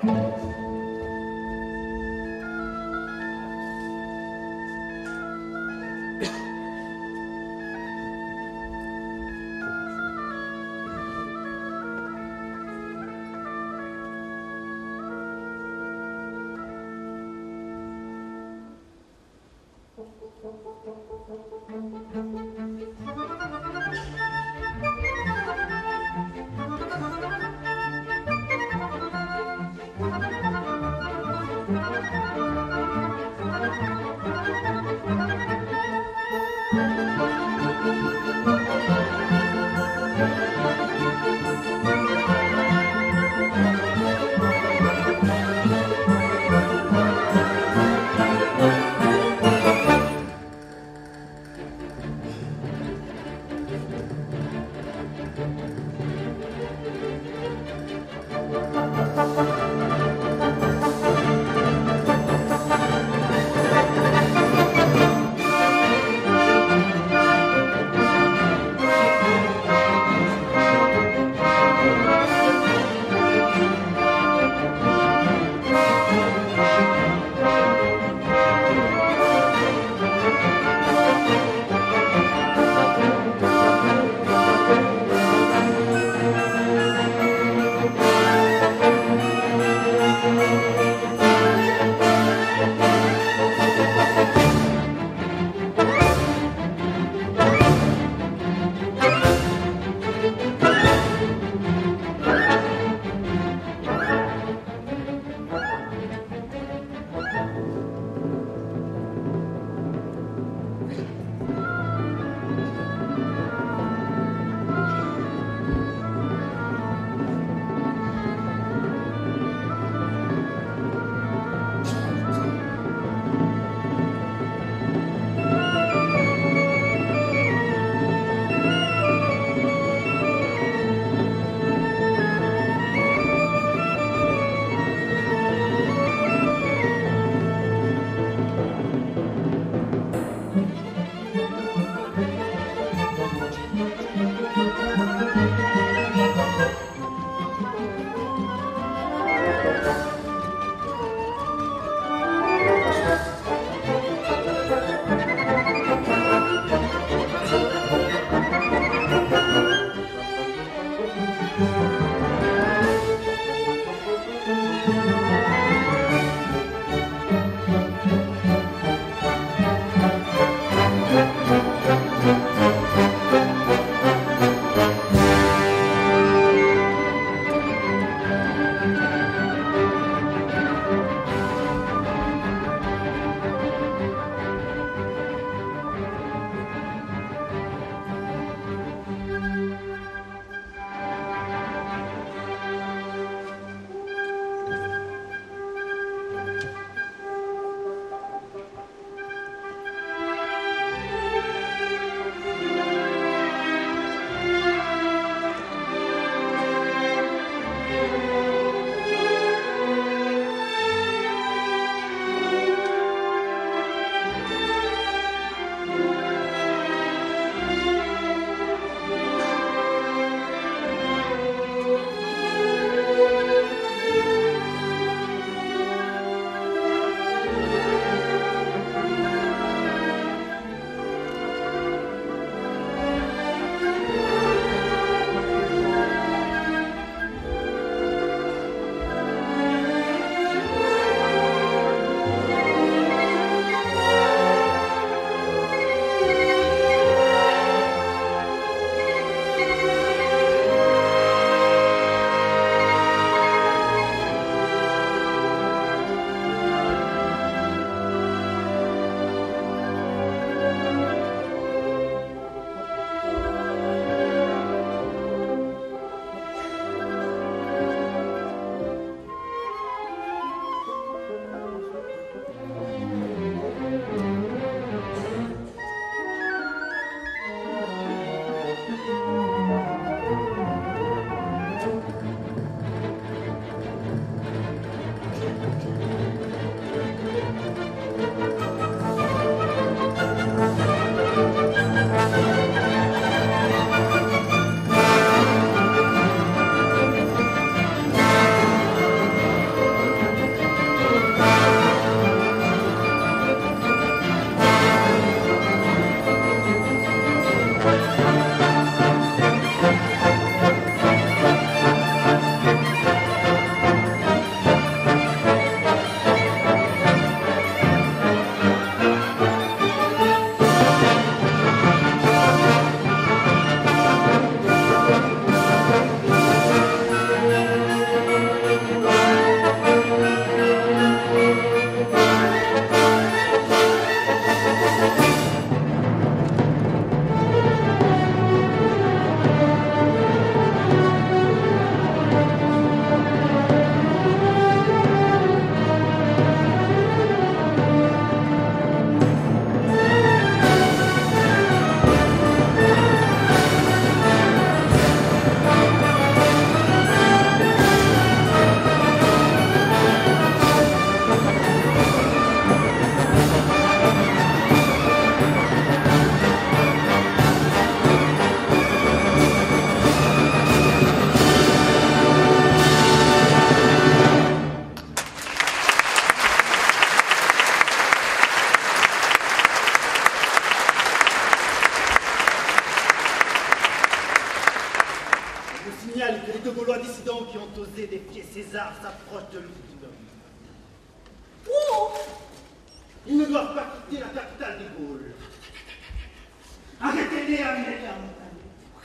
Speaker 6: scandale que les deux Gaulois dissidents qui ont osé défier César s'approchent de l'Ultinum. Oh! Ils ne doivent pas quitter la capitale des Gaules. Arrêtez-les, amenez-les à montagne.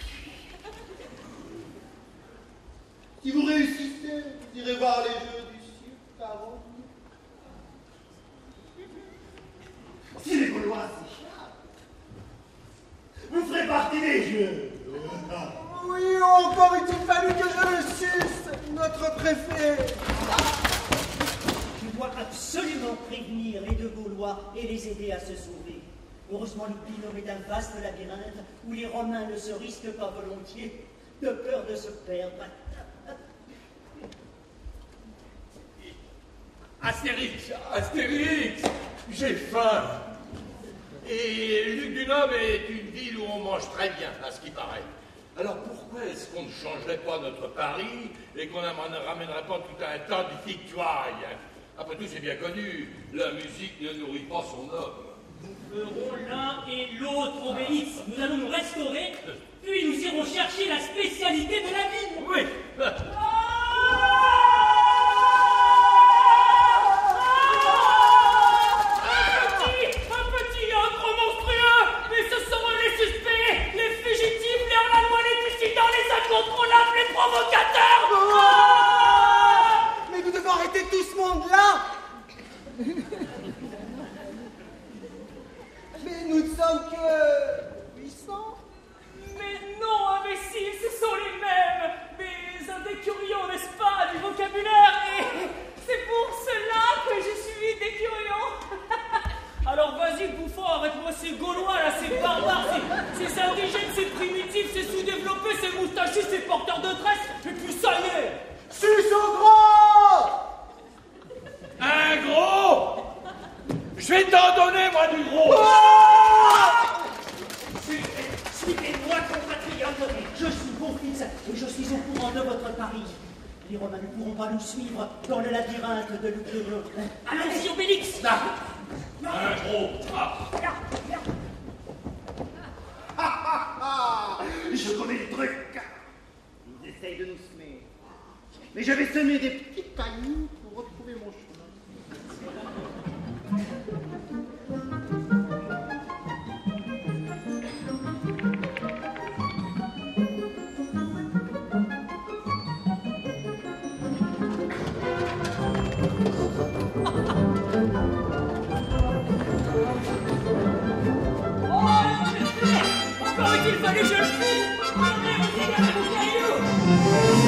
Speaker 6: Si vous réussissez, vous irez voir les jeux du cirque à Rome. Si les Gaulois s'échappent, vous ferez partie des jeux.
Speaker 11: Oui, encore eût-il fallu que je le suce, notre préfet.
Speaker 12: Je dois absolument prévenir les deux Gaulois et les aider à se sauver. Heureusement, l'Ultinum est un vaste labyrinthe où les Romains ne se risquent pas volontiers, de peur de se perdre.
Speaker 3: Astérix, Astérix, j'ai faim. Et Lugdunum est une ville où on mange très bien, à ce qui paraît. Alors pourquoi est-ce qu'on ne changerait pas notre pari et qu'on ne ramènerait pas tout un tas de victoires? Après tout, c'est bien connu, la musique ne nourrit pas son homme.
Speaker 4: Nous ferons l'un et l'autre, Obélix. Nous allons nous restaurer, puis nous irons chercher la spécialité de la ville.
Speaker 3: Oui.
Speaker 11: Incontrôlables, les provocateurs. Oh, mais nous devons arrêter tout ce monde-là. Mais nous ne sommes que huit cents.
Speaker 4: Mais non, imbécile, ce sont les mêmes. Mais un décurion, n'est-ce pas, du vocabulaire. Et c'est pour cela que je suis décurion. Alors vas-y, bouffon, arrête-moi ces Gaulois, là, ces barbares, ces, ces indigènes, ces primitifs, ces sous-développés, ces moustachus, ces porteurs de tresse, et puis ça y est.
Speaker 11: Suce au gros.
Speaker 3: Un gros. Je vais t'en donner, moi, du gros.
Speaker 12: Oh, suivez-moi, compatriotes, je suis bon fils, et je suis au courant de votre pari. Les Romains ne pourront pas nous suivre dans le labyrinthe de l'Ultinum.
Speaker 4: Allons-y, Obélix.
Speaker 3: Un gros. Ah.
Speaker 5: Ah, ah, ah. Je connais les trucs. Ils essayent de nous semer. Mais je vais semer des petites cailloux pour retrouver mon chemin.
Speaker 4: Encore est-il fallu que je le fisse. Allez, on dégage vos cailloux.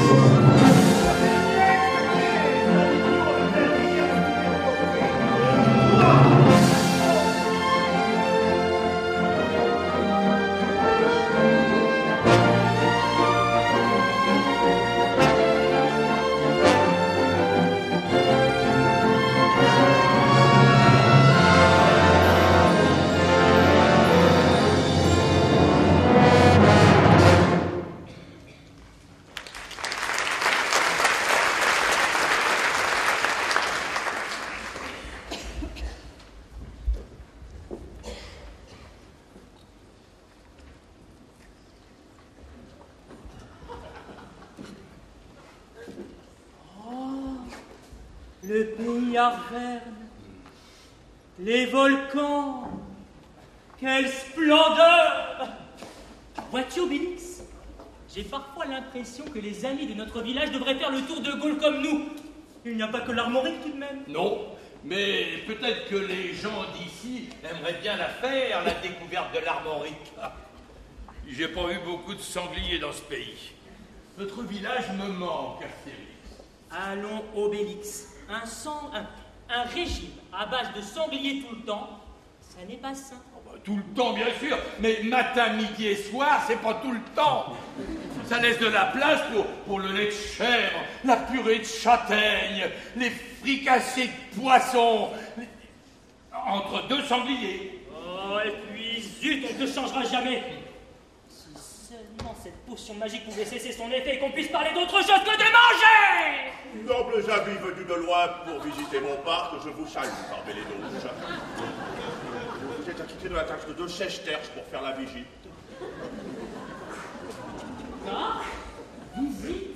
Speaker 4: Le pays Arverne, les volcans, quelle splendeur! Vois-tu, Obélix? J'ai parfois l'impression que les amis de notre village devraient faire le tour de Gaulle comme nous. Il n'y a pas que l'Armorique tout de même.
Speaker 3: Non, mais peut-être que les gens d'ici aimeraient bien la faire, la découverte de l'Armorique. J'ai pas vu beaucoup de sangliers dans ce pays. Notre village me manque, Astérix.
Speaker 4: Allons, Obélix. Un, sang, un, un régime à base de sangliers tout le temps, ça n'est pas sain.
Speaker 3: Oh bah, tout le temps, bien sûr, mais matin, midi et soir, c'est pas tout le temps. Ça laisse de la place pour, pour le lait de chèvre, la purée de châtaigne, les fricassés de poisson, les... entre deux sangliers.
Speaker 4: Oh, et puis, zut, on ne te changera jamais. Si seulement cette potion magique pouvait cesser son effet et qu'on puisse parler d'autre chose que de manger!
Speaker 8: Nobles amis venus de loin pour visiter mon parc, je vous salue, parmi les douches. Vous êtes acquittés de la taxe de deux sesterces pour faire la visite.
Speaker 4: Ah, visite?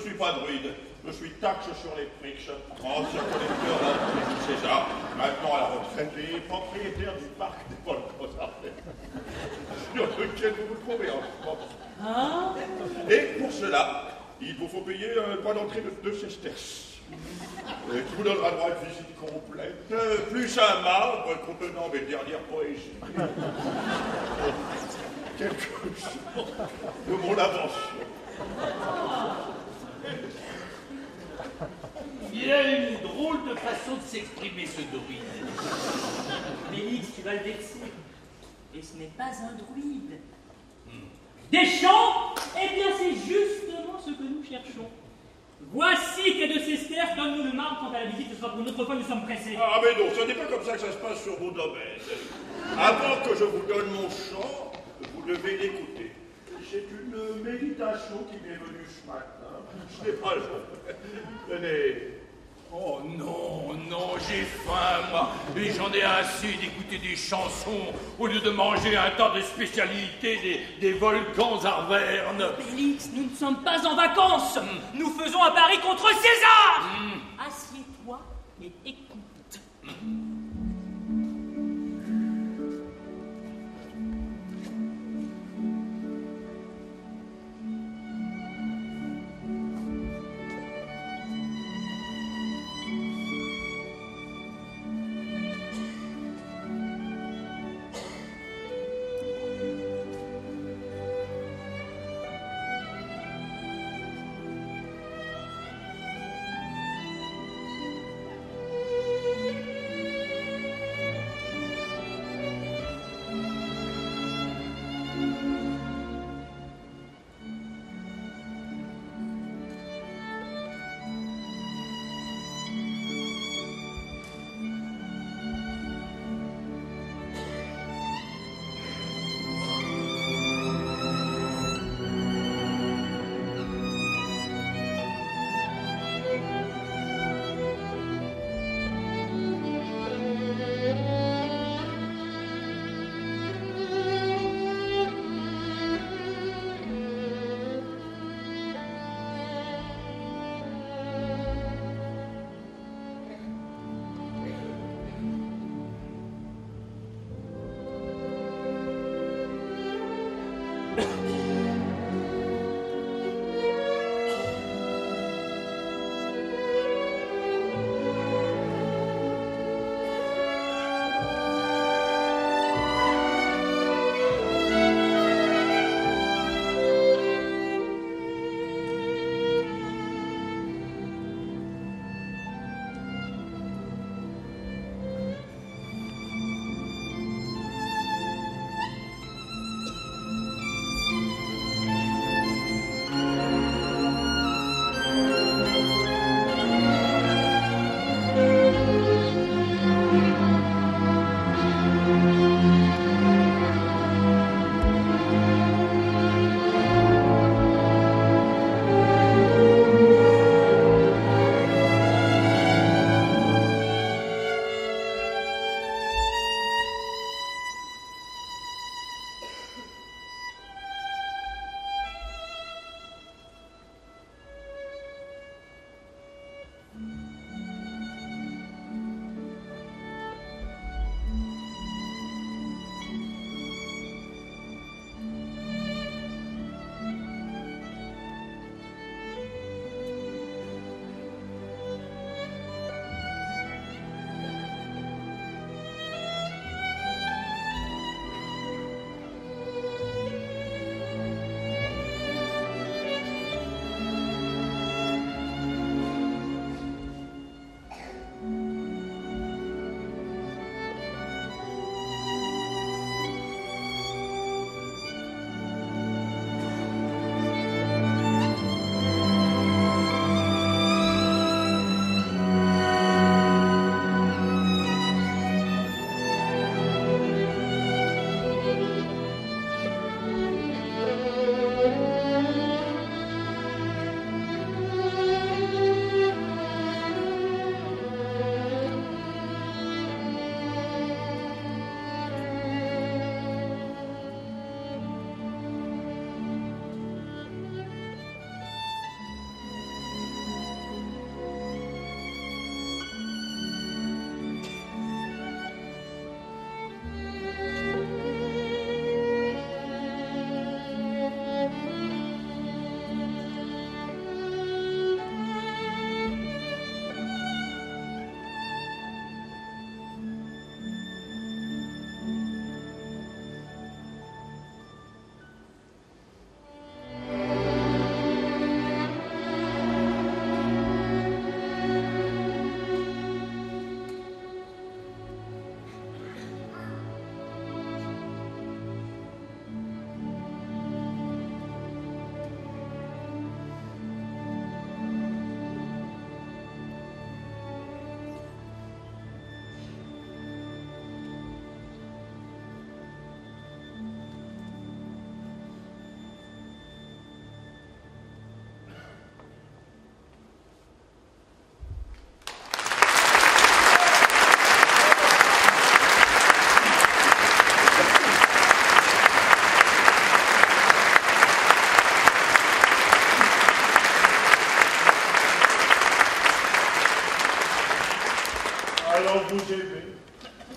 Speaker 7: suis pas druide. Je suis taxe sur les friches, ancien collecteur d'entrée du César, maintenant à la retraite et propriétaire du parc des volcans ardennes, sur lequel vous vous trouvez en ce moment.
Speaker 4: Ah.
Speaker 7: Et pour cela, il vous faut payer un droit d'entrée de deux sesterces. Et qui vous donnera droit à une visite complète, euh, plus un marbre contenant mes dernières poésies. Quelque chose de mon invention.
Speaker 3: Il a une drôle de façon de s'exprimer, ce druide.
Speaker 4: Félix, tu vas le vexer. Et ce n'est pas un druide. Des chants? Eh bien, c'est justement ce que nous cherchons. Voici que de sesterces, donne-nous le marbre quant à la visite, ce sera pour une autre fois, nous sommes pressés.
Speaker 7: Ah, mais non, ce n'est pas comme ça que ça se passe sur vos domaines. Avant que je vous donne mon chant, vous devez l'écouter. C'est une méditation qui m'est venue ce matin. Je n'ai pas le jour. Tenez.
Speaker 3: Oh non, non, j'ai faim, moi, et j'en ai assez d'écouter des chansons au lieu de manger un tas de spécialités des, des volcans arvernes.
Speaker 4: Félix, nous ne sommes pas en vacances. Mm. Nous faisons un pari contre César. Mm. Assieds-toi et écoute. Mm.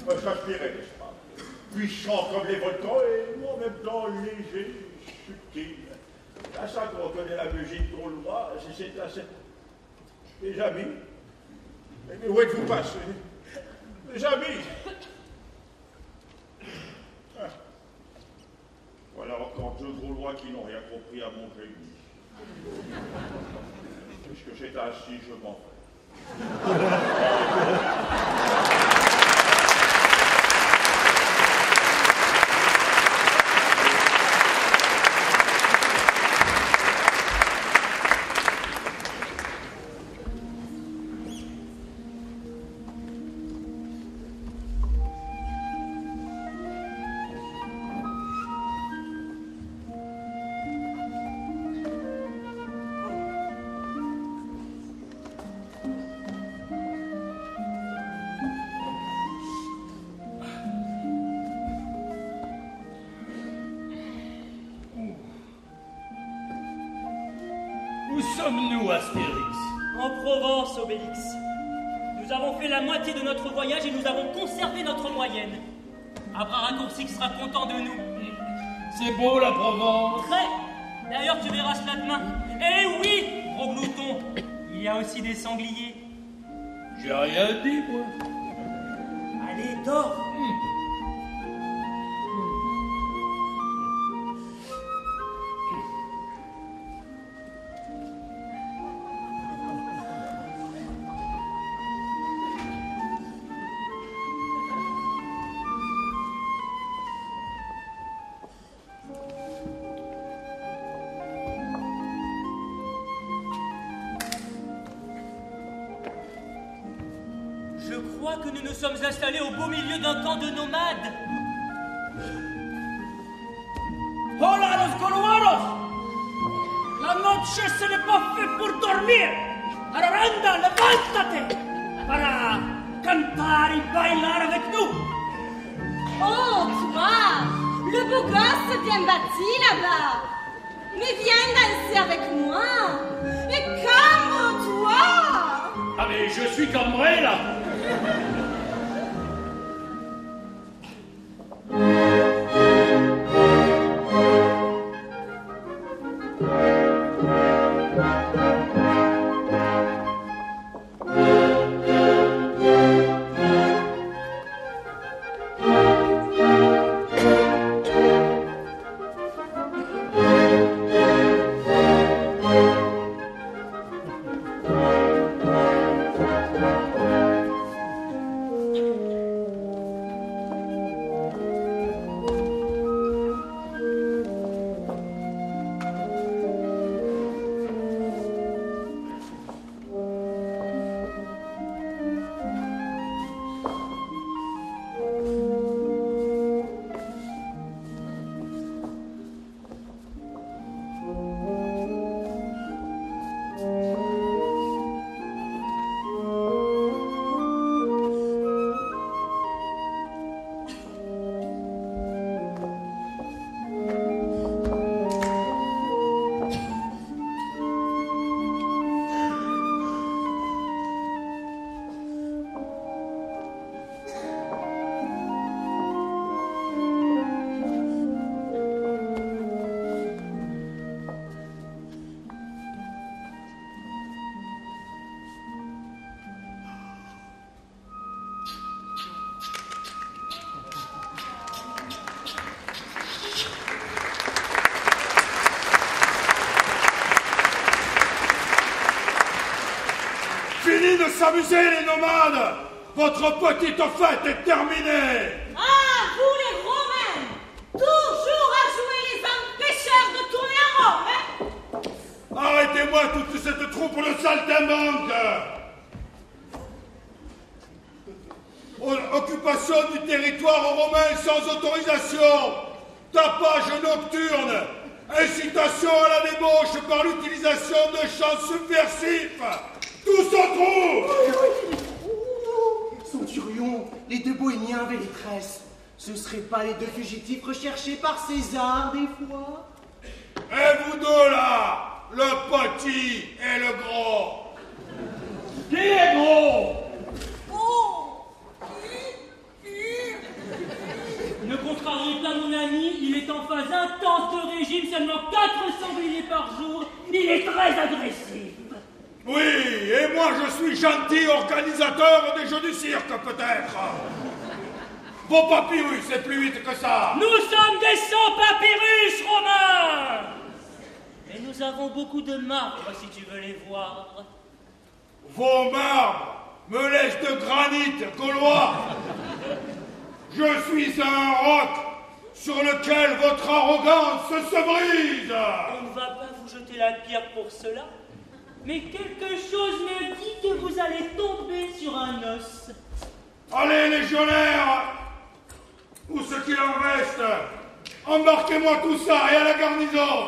Speaker 9: J'aspirais, n'est-ce pas? Puissant comme les volcans et en même temps léger, subtil. À ça qu'on reconnaît la musique gauloise, c'est assez. Mes amis, mais où êtes-vous passés? Mes amis. Ah. Voilà encore deux Gaulois qui n'ont rien compris à mon génie. Puisque c'est ainsi, je m'en vais.
Speaker 3: Où sommes-nous, Astérix?
Speaker 4: En Provence, Obélix. Nous avons fait la moitié de notre voyage et nous avons conservé notre moyenne. À bras raccourcis sera content de nous.
Speaker 3: C'est beau, la Provence.
Speaker 4: Très. D'ailleurs, tu verras cela demain. Eh oui, gros glouton, il y a aussi des sangliers.
Speaker 3: J'ai rien dit, moi.
Speaker 4: Allez, dors. Je crois que nous nous sommes installés au beau milieu d'un camp de nomades.
Speaker 2: Hola, los gauloiros! La noche ce n'est pas fait pour dormir. Alors anda, levántate para cantar y bailar avec nous.
Speaker 13: Oh, toi, le beau gosse bien bâti là-bas. Mais viens danser avec moi. Et calme-toi.
Speaker 3: Ah, mais je suis cambré, là.
Speaker 9: Fini de s'amuser, les nomades! Votre petite fête est terminée!
Speaker 13: Ah, vous les Romains! Toujours à jouer les empêcheurs de tourner à Rome, hein?
Speaker 9: Arrêtez-moi toute cette troupe de saltimbanques! Occupation du territoire romain sans autorisation! Tapage nocturne! Incitation à la débauche par l'utilisation de chants subversifs! Tous en trouve!
Speaker 6: Centurion, les deux bohémiens avaient les tresses. Ce seraient pas les deux fugitifs recherchés par César, des fois?
Speaker 9: Et vous deux là, le petit et le gros.
Speaker 3: Qui est gros?
Speaker 13: Oh!
Speaker 4: ami, il est en phase intense de régime, seulement quatre cents billets par jour. Il est très agressif.
Speaker 9: Oui, et moi je suis gentil organisateur des jeux du cirque, peut-être. Vos papyrus, c'est plus vite que ça.
Speaker 4: Nous sommes des sans-papyrus, Romains. Mais nous avons beaucoup de marbre, si tu veux les voir.
Speaker 9: Vos marbres me laissent de granit gaulois. Je suis un roc sur lequel votre arrogance se brise.
Speaker 4: On ne va pas vous jeter la pierre pour cela. Mais quelque chose me dit que vous allez tomber sur un os.
Speaker 9: Allez, légionnaires, ou ce qu'il en reste, embarquez-moi tout ça et à la garnison.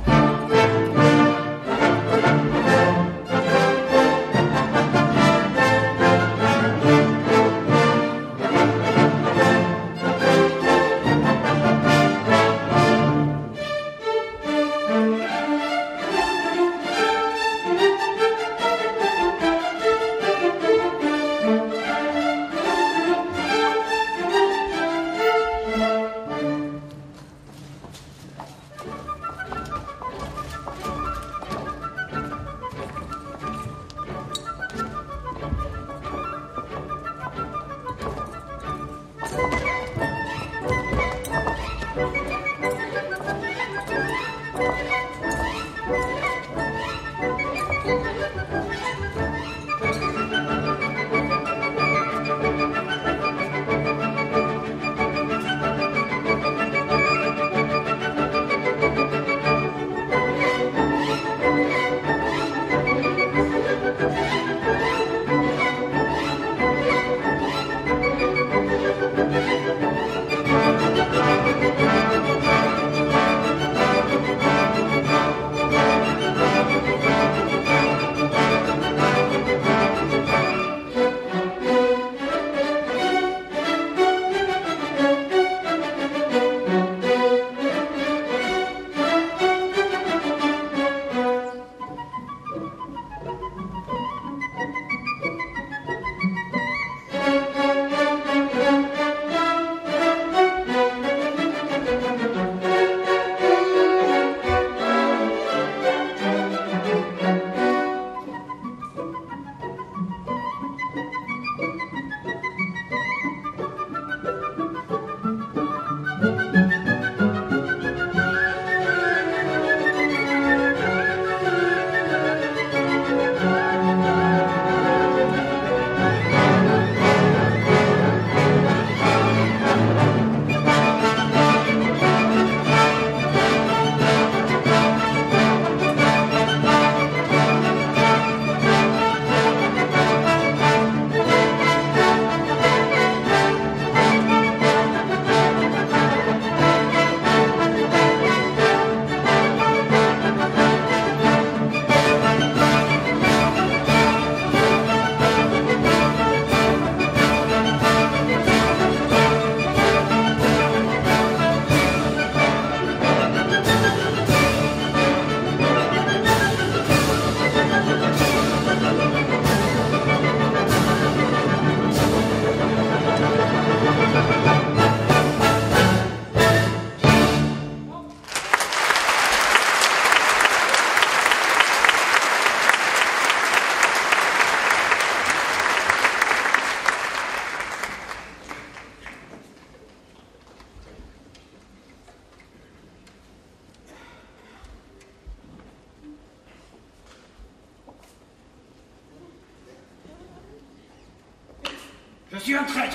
Speaker 5: Je suis un traître,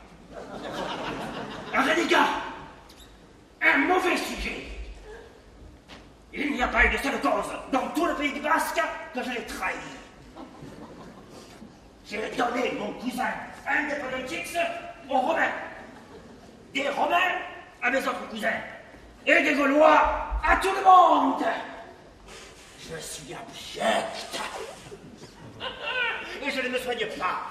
Speaker 5: un renégat, un mauvais sujet. Il n'y a pas eu de seule cause dans tout le pays de Basque que je l'ai trahi. J'ai donné mon cousin indépendantix aux Romains, des Romains à mes autres cousins, et des Gaulois à tout le monde. Je suis abject, et je ne me soigne pas.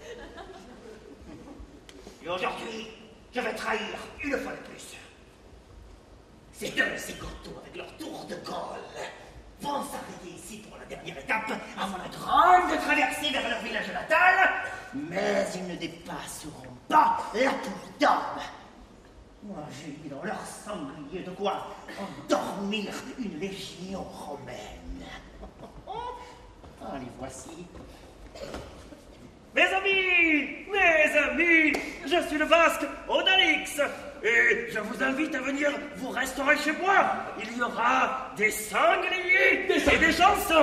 Speaker 5: Et aujourd'hui, je vais trahir une fois de plus. Ces deux ségotons avec leur tour de Gaulle vont s'arrêter ici pour la dernière étape avant la grande traversée vers leur village natal, mais ils ne dépasseront pas la tour d'homme. Moi, j'ai mis dans leur sanglier de quoi endormir une légion romaine. Ah, les voici.
Speaker 14: Mes amis, mes amis, je suis le Basque Odalix, et je vous invite à venir vous restaurer chez moi. Il y aura des sangliers et des chansons.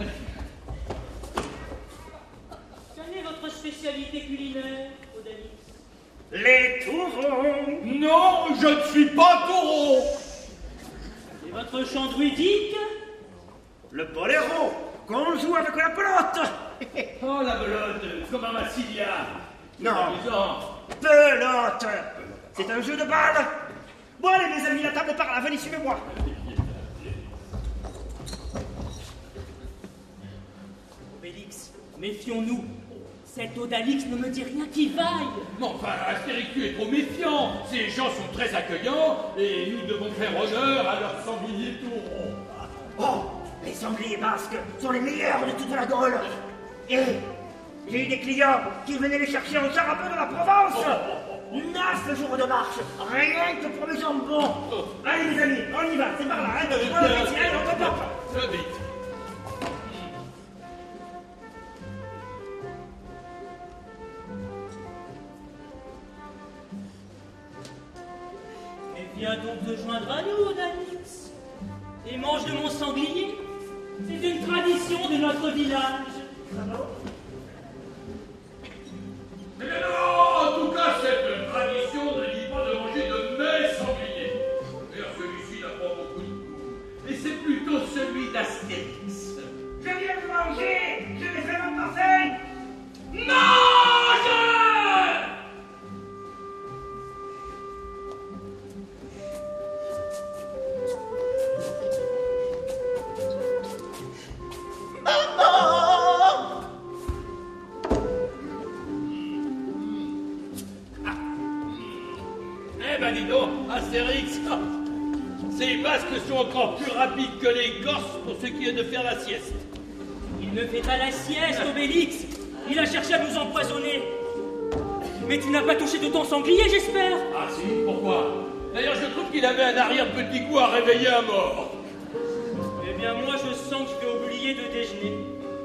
Speaker 4: Quelle est votre spécialité culinaire, Odalix?
Speaker 14: Les taureaux.
Speaker 3: Non, je ne suis pas taureau.
Speaker 4: Et votre chant druidique?
Speaker 14: Le boléro, qu'on joue avec la pelote.
Speaker 3: Oh, la belote, comme à Massilia.
Speaker 14: Non, pelote. C'est un jeu de balle. Bon, allez, mes amis, la table est par là. Venez, suivez-moi.
Speaker 4: Obélix, méfions-nous. Cet Odalix ne me dit rien qui vaille.
Speaker 3: Mais enfin, Astérix, tu es trop méfiant. Ces gens sont très accueillants et nous devons faire honneur à leurs sangliers taureaux.
Speaker 14: Oh, les sangliers basques sont les meilleurs de toute la Gaule. Et j'ai eu des clients qui venaient les chercher en Jarabeux de la Provence. Neuf jours de marche, rien que pour mes jambons. Allez, les amis, on y va, c'est par là. Hein.
Speaker 3: Allez,
Speaker 14: On va vite, allez, on te porte.
Speaker 3: Très vite.
Speaker 4: Mais viens donc te joindre à nous, Odalix. Et mange de mon sanglier. C'est une tradition de notre village.
Speaker 3: Mais non, en tout cas, cette tradition ne dit pas de manger de mes sangliers. D'ailleurs, celui-ci n'a pas beaucoup de goût. Et c'est plutôt celui d'Astérix.
Speaker 14: Je viens de manger, je vais faire mon parfait.
Speaker 3: Mange! Eh ben dis donc, Astérix, ces Basques sont encore plus rapides que les Corses pour ce qui est de faire la sieste.
Speaker 4: Il ne fait pas la sieste, Obélix. Il a cherché à nous empoisonner. Mais tu n'as pas touché de ton sanglier, j'espère.
Speaker 3: Ah si, pourquoi? D'ailleurs, je trouve qu'il avait un arrière-petit goût à réveiller un mort.
Speaker 4: Eh bien, moi, je sens que je vais oublier de déjeuner.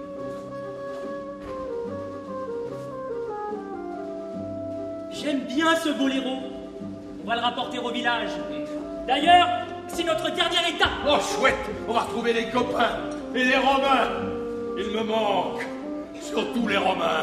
Speaker 4: J'aime bien ce boléro. On va le rapporter au village. D'ailleurs, c'est notre dernière étape.
Speaker 3: Oh, chouette, on va retrouver les copains et les Romains. Il me manque, surtout les Romains.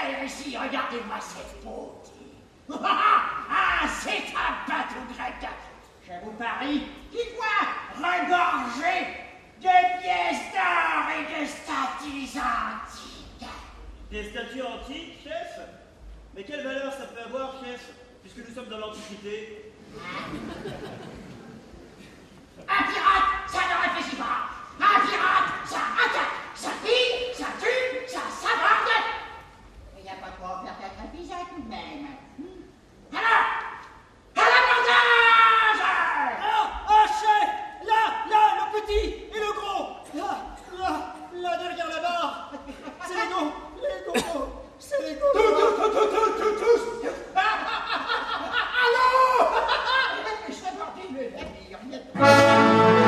Speaker 14: Regardez ici, regardez-moi cette beauté. Ah, c'est un bateau grec. Je vous parie qu'il doit regorger de pièces d'or et de statues antiques.
Speaker 6: Des statues antiques, chef? Mais quelle valeur ça peut avoir, chef, puisque nous sommes dans l'Antiquité?
Speaker 14: Un pirate, ça ne réfléchit pas. Un pirate, ça attaque, ça pille, ça tue, ça s'aborde. Il n'y a pas quoi faire quatre épisodes tout de même. Alors, à l'abordage!
Speaker 11: Ah, ah, chef! Là, là, le petit et le gros! Là, là, là, derrière la barre! C'est les gros! Les gros! C'est les gros!
Speaker 10: Tous, tous, tous, tous, tous, tous!
Speaker 14: Allô! Je suis parti de l'avenir.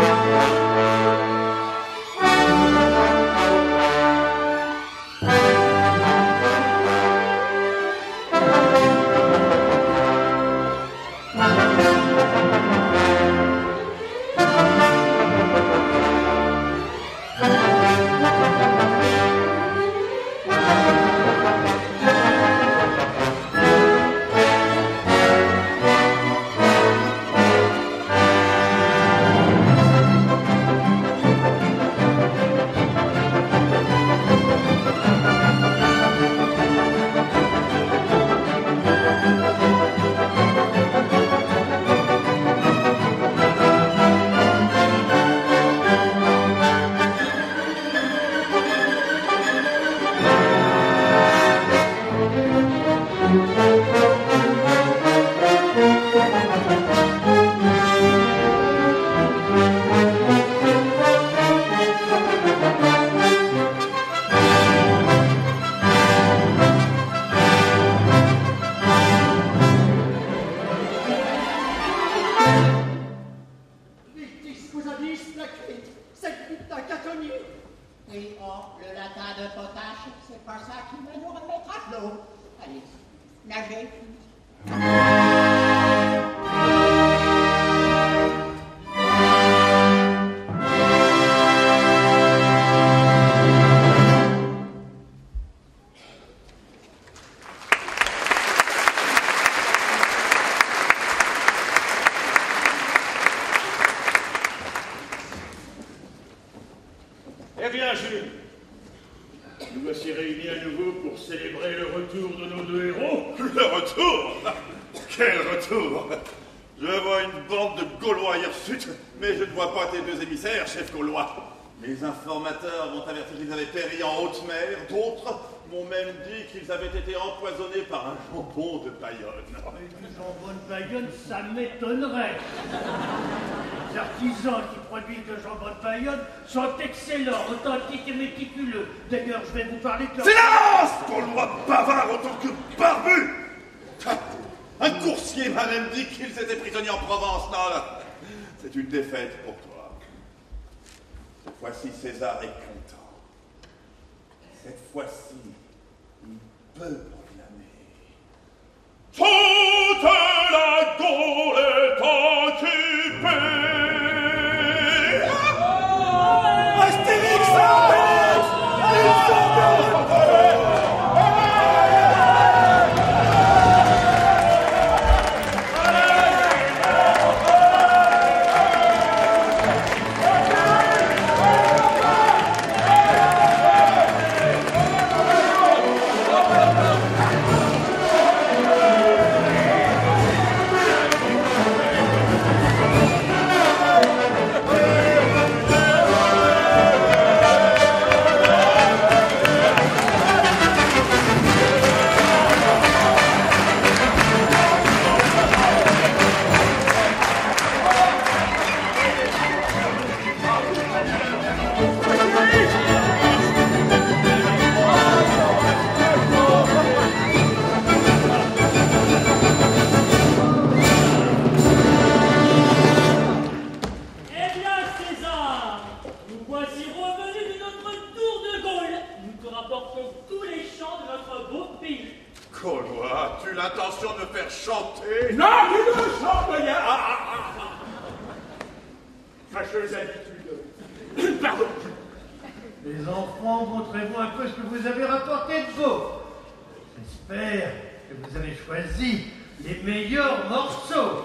Speaker 9: Eh bien, Jules, nous voici réunis à nouveau pour célébrer le retour de nos deux héros.
Speaker 8: Le retour? Quel retour? Je vois une bande de Gaulois hirsutes, mais je ne vois pas tes deux émissaires, chef Gaulois. Les informateurs m'ont averti qu'ils avaient péri en haute mer, d'autres m'ont même dit qu'ils avaient été empoisonnés par un jambon de Bayonne.
Speaker 5: Du jambon de Bayonne, ça m'étonnerait. Les artisans qui produisent le jambon de Bayonne sont excellents, authentiques et méticuleux. D'ailleurs, je vais vous parler de leur...
Speaker 8: Silence! Gaulois bavard autant que barbu! Un coursier m'a même dit qu'ils étaient prisonniers en Provence. Non, là, c'est une défaite pour toi. Cette fois-ci, César est content. Cette fois-ci, il peut proclamer.
Speaker 7: Toute la Gaule est occupée.
Speaker 11: Astérix! Astérix!
Speaker 5: J'espère que vous avez choisi les meilleurs morceaux.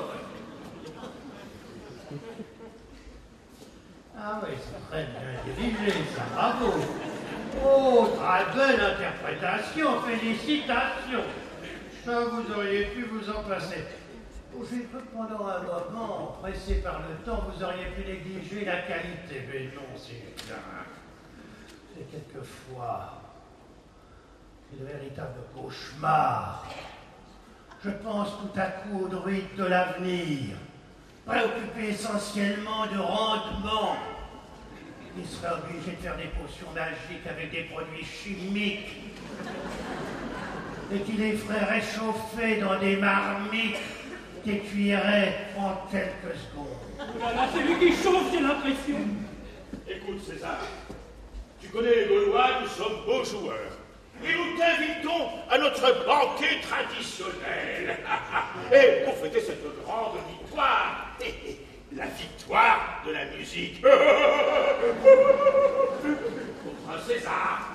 Speaker 5: Ah oui, c'est très bien dirigé, ça, bravo. Oh, très belle interprétation, félicitations. Ça, vous auriez pu vous en passer. Oh, j'ai cru que pendant un moment, pressé par le temps, vous auriez pu négliger la qualité. Mais non, c'est bien. C'est quelquefois une véritable cauchemar. Je pense tout à coup aux druides de l'avenir, préoccupés essentiellement de rendement. Ils seraient obligés de faire des potions magiques avec des produits chimiques et qui les feraient réchauffer dans des marmites qui cuiraient en quelques secondes.
Speaker 4: Voilà, c'est lui qui chauffe, j'ai l'impression.
Speaker 9: Écoute, César, tu connais les Gaulois, nous sommes beaux joueurs. Et nous t'invitons à notre banquet traditionnel. Et pour fêter cette grande victoire, la victoire de la musique. Contre César.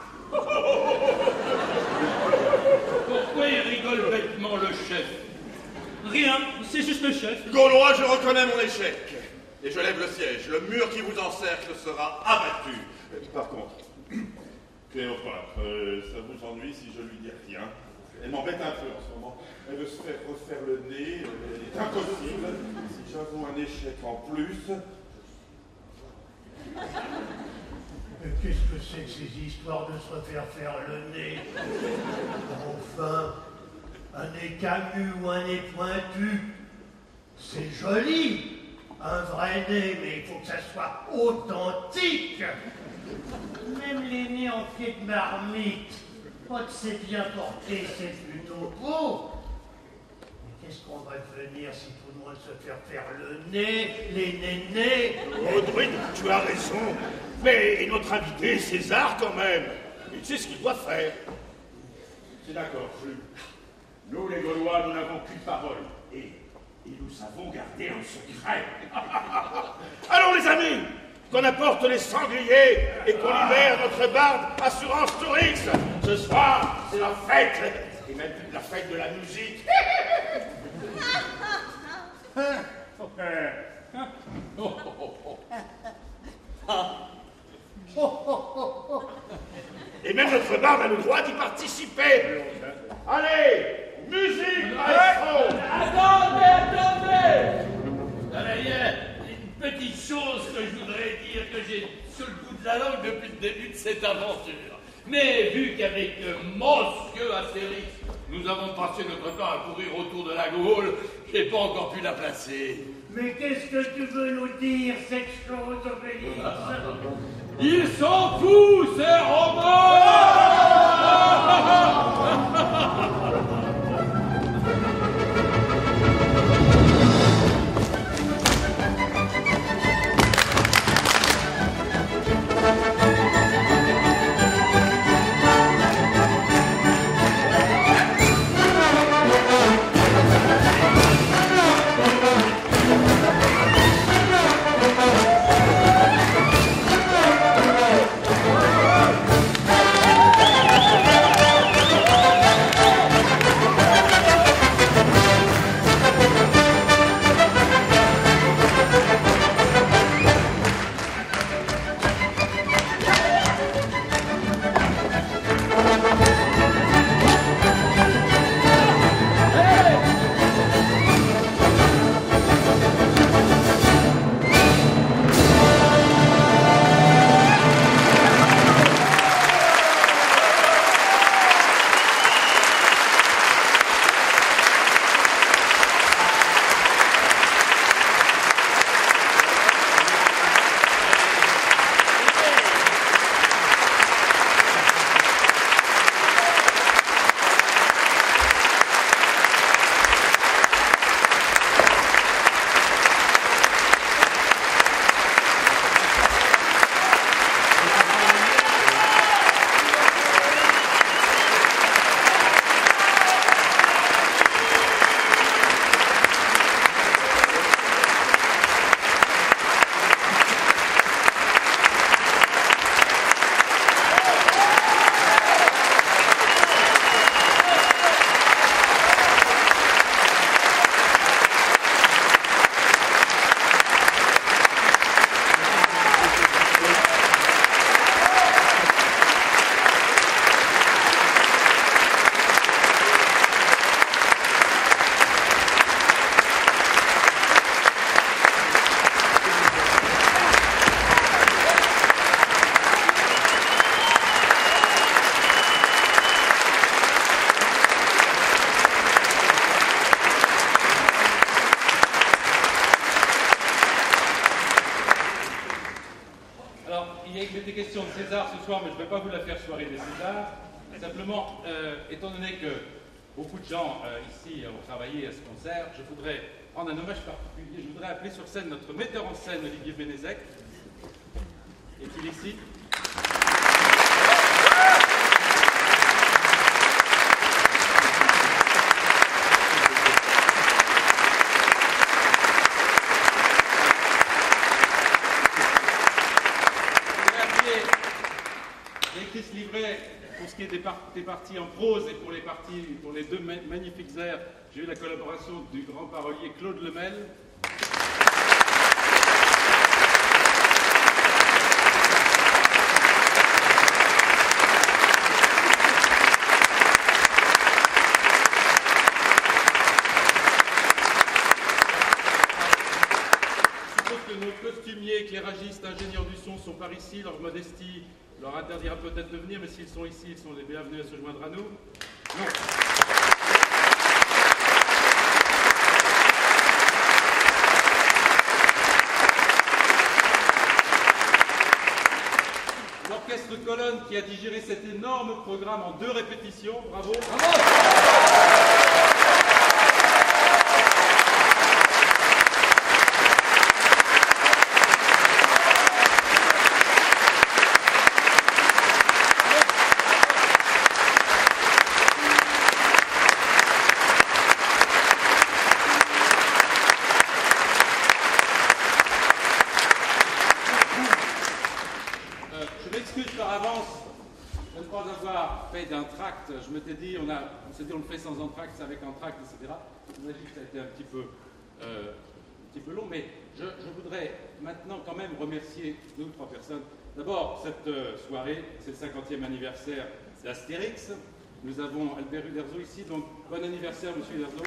Speaker 3: Pourquoi il rigole bêtement le chef?
Speaker 4: Rien, c'est juste le chef.
Speaker 8: Gaulois, je reconnais mon échec. Et je lève le siège. Le mur qui vous encercle sera abattu. Par contre,
Speaker 7: Cléopâtre, euh, ça vous ennuie si je lui dis rien? Elle m'embête un peu en ce moment. Elle veut se faire refaire le nez. Elle est impossible. Si j'avoue un échec en plus...
Speaker 5: Mais qu'est-ce que c'est que ces histoires de se refaire faire le nez? Enfin, un nez camus ou un nez pointu, c'est joli. Un vrai nez, mais il faut que ça soit authentique. Même les nez en pied de marmite, quand c'est bien porté, c'est plutôt beau. Mais qu'est-ce qu'on va devenir si tout le monde se fait faire le nez, les nénés?
Speaker 9: Oh, druide, tu as raison. Mais notre invité, César, quand même, il sait ce qu'il doit faire.
Speaker 7: C'est d'accord, Jules.
Speaker 9: Nous, les Gaulois, nous n'avons qu'une parole. Et, et nous savons garder un secret. Allons, les amis, qu'on apporte les sangliers et qu'on libère notre barde Assurance Tourix. Ce soir, c'est la fête. Et même la fête de la musique. Et même notre barbe a le droit d'y participer. Allez, musique, maestro.
Speaker 3: Attendez, attendez. Il y a une petite chose que je voudrais dire que j'ai sur le bout de la langue depuis le début de cette aventure. Mais vu qu'avec euh, Monsieur Astérix, nous avons passé notre temps à courir autour de la Gaule, j'ai pas encore pu la placer.
Speaker 5: Mais qu'est-ce que tu veux nous dire, cette chose, Obélix?
Speaker 3: Ils sont fous, ces robots.
Speaker 13: Ah!
Speaker 15: il était question de César ce soir, mais je ne vais pas vous la faire soirée des Césars. Simplement, euh, étant donné que beaucoup de gens euh, ici ont travaillé à ce concert, je voudrais rendre un hommage particulier. Je voudrais appeler sur scène notre metteur en scène, Olivier Bénézec. Est-il ici? J'ai écrit ce livret pour ce qui est des, par des parties en prose et pour les parties, pour les deux ma magnifiques airs. J'ai eu la collaboration du grand parolier Claude Lemel. Nos costumiers, éclairagistes, ingénieurs du son sont par ici. Leur modestie leur interdira peut-être de venir, mais s'ils sont ici, ils sont les bienvenus à se joindre à nous. Non. L'orchestre Colonne qui a digéré cet énorme programme en deux répétitions. Bravo. Bravo. D'un tract, je m'étais dit, on, a, on s'est dit on le fait sans entracte, avec entracte, et cetera. J'imagine que ça a été un petit peu, euh, un petit peu long, mais je, je voudrais maintenant quand même remercier deux ou trois personnes. D'abord, cette euh, soirée, c'est le cinquantième anniversaire d'Astérix. Nous avons Albert Uderzo ici, donc bon anniversaire, monsieur Uderzo.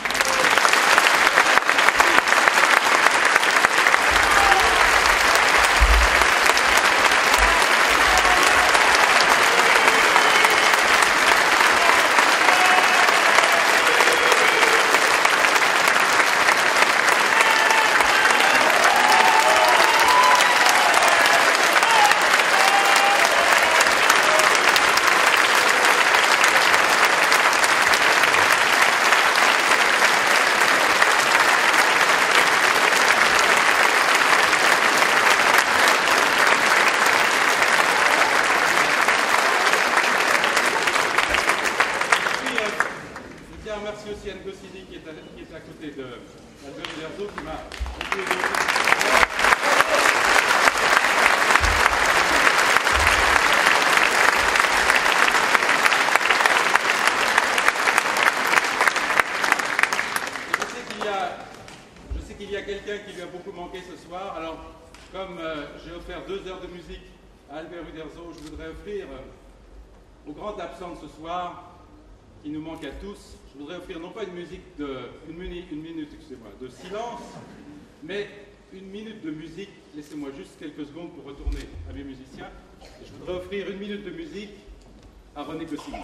Speaker 15: Ce soir, qui nous manque à tous, je voudrais offrir non pas une musique de une minute, une minute excusez-moi, de silence, mais une minute de musique. Laissez-moi juste quelques secondes pour retourner à mes musiciens. Et je voudrais offrir une minute de musique à René Goscinny.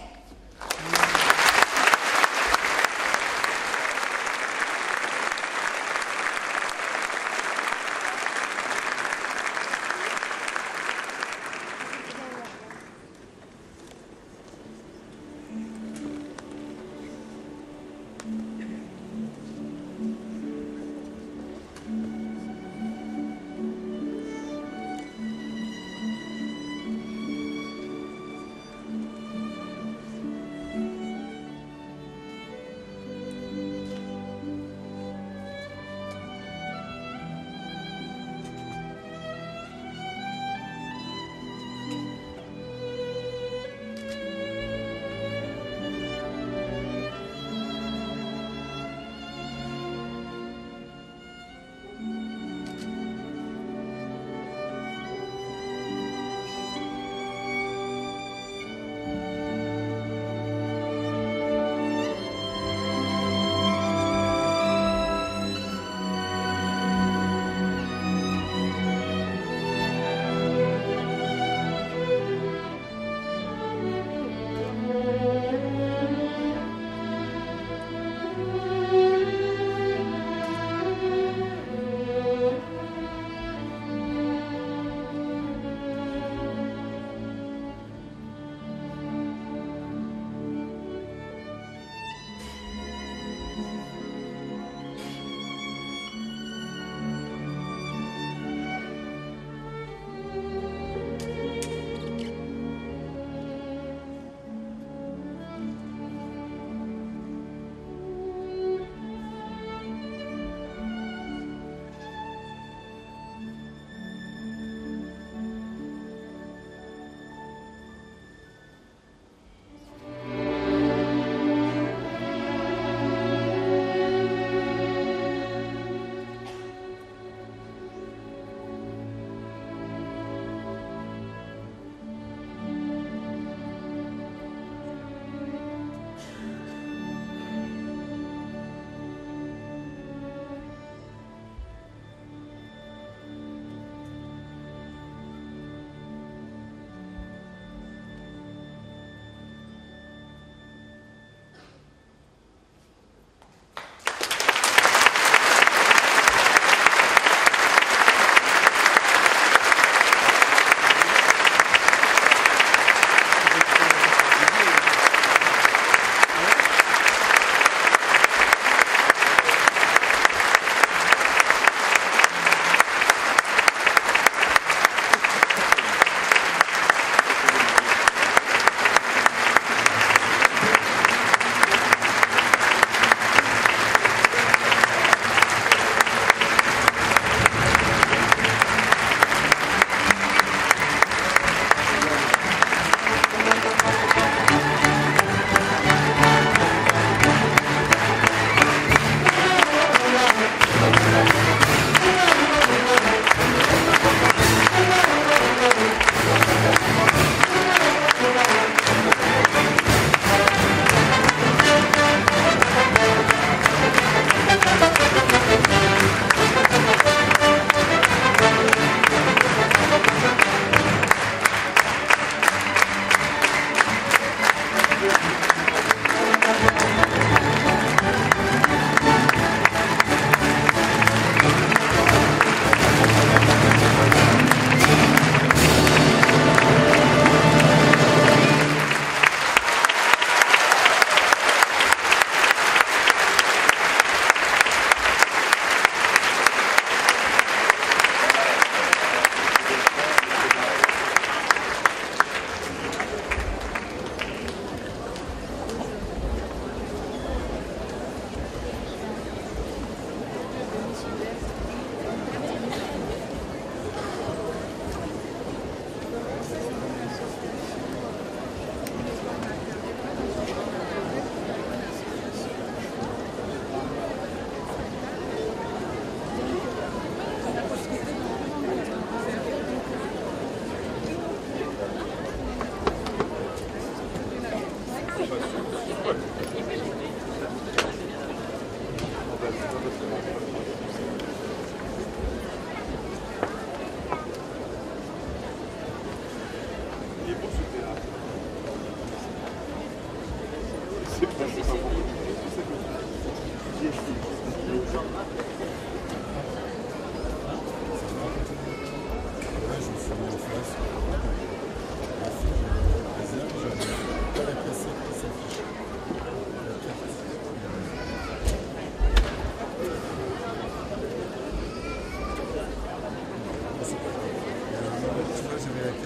Speaker 16: Thank you.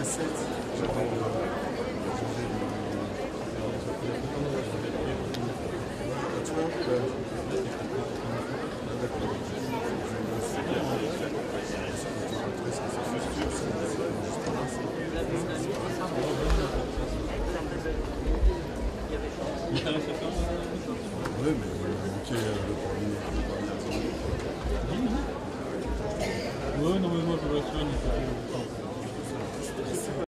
Speaker 16: Oui, mais il manquait le premier. Ouais, non, mais moi je vois ça,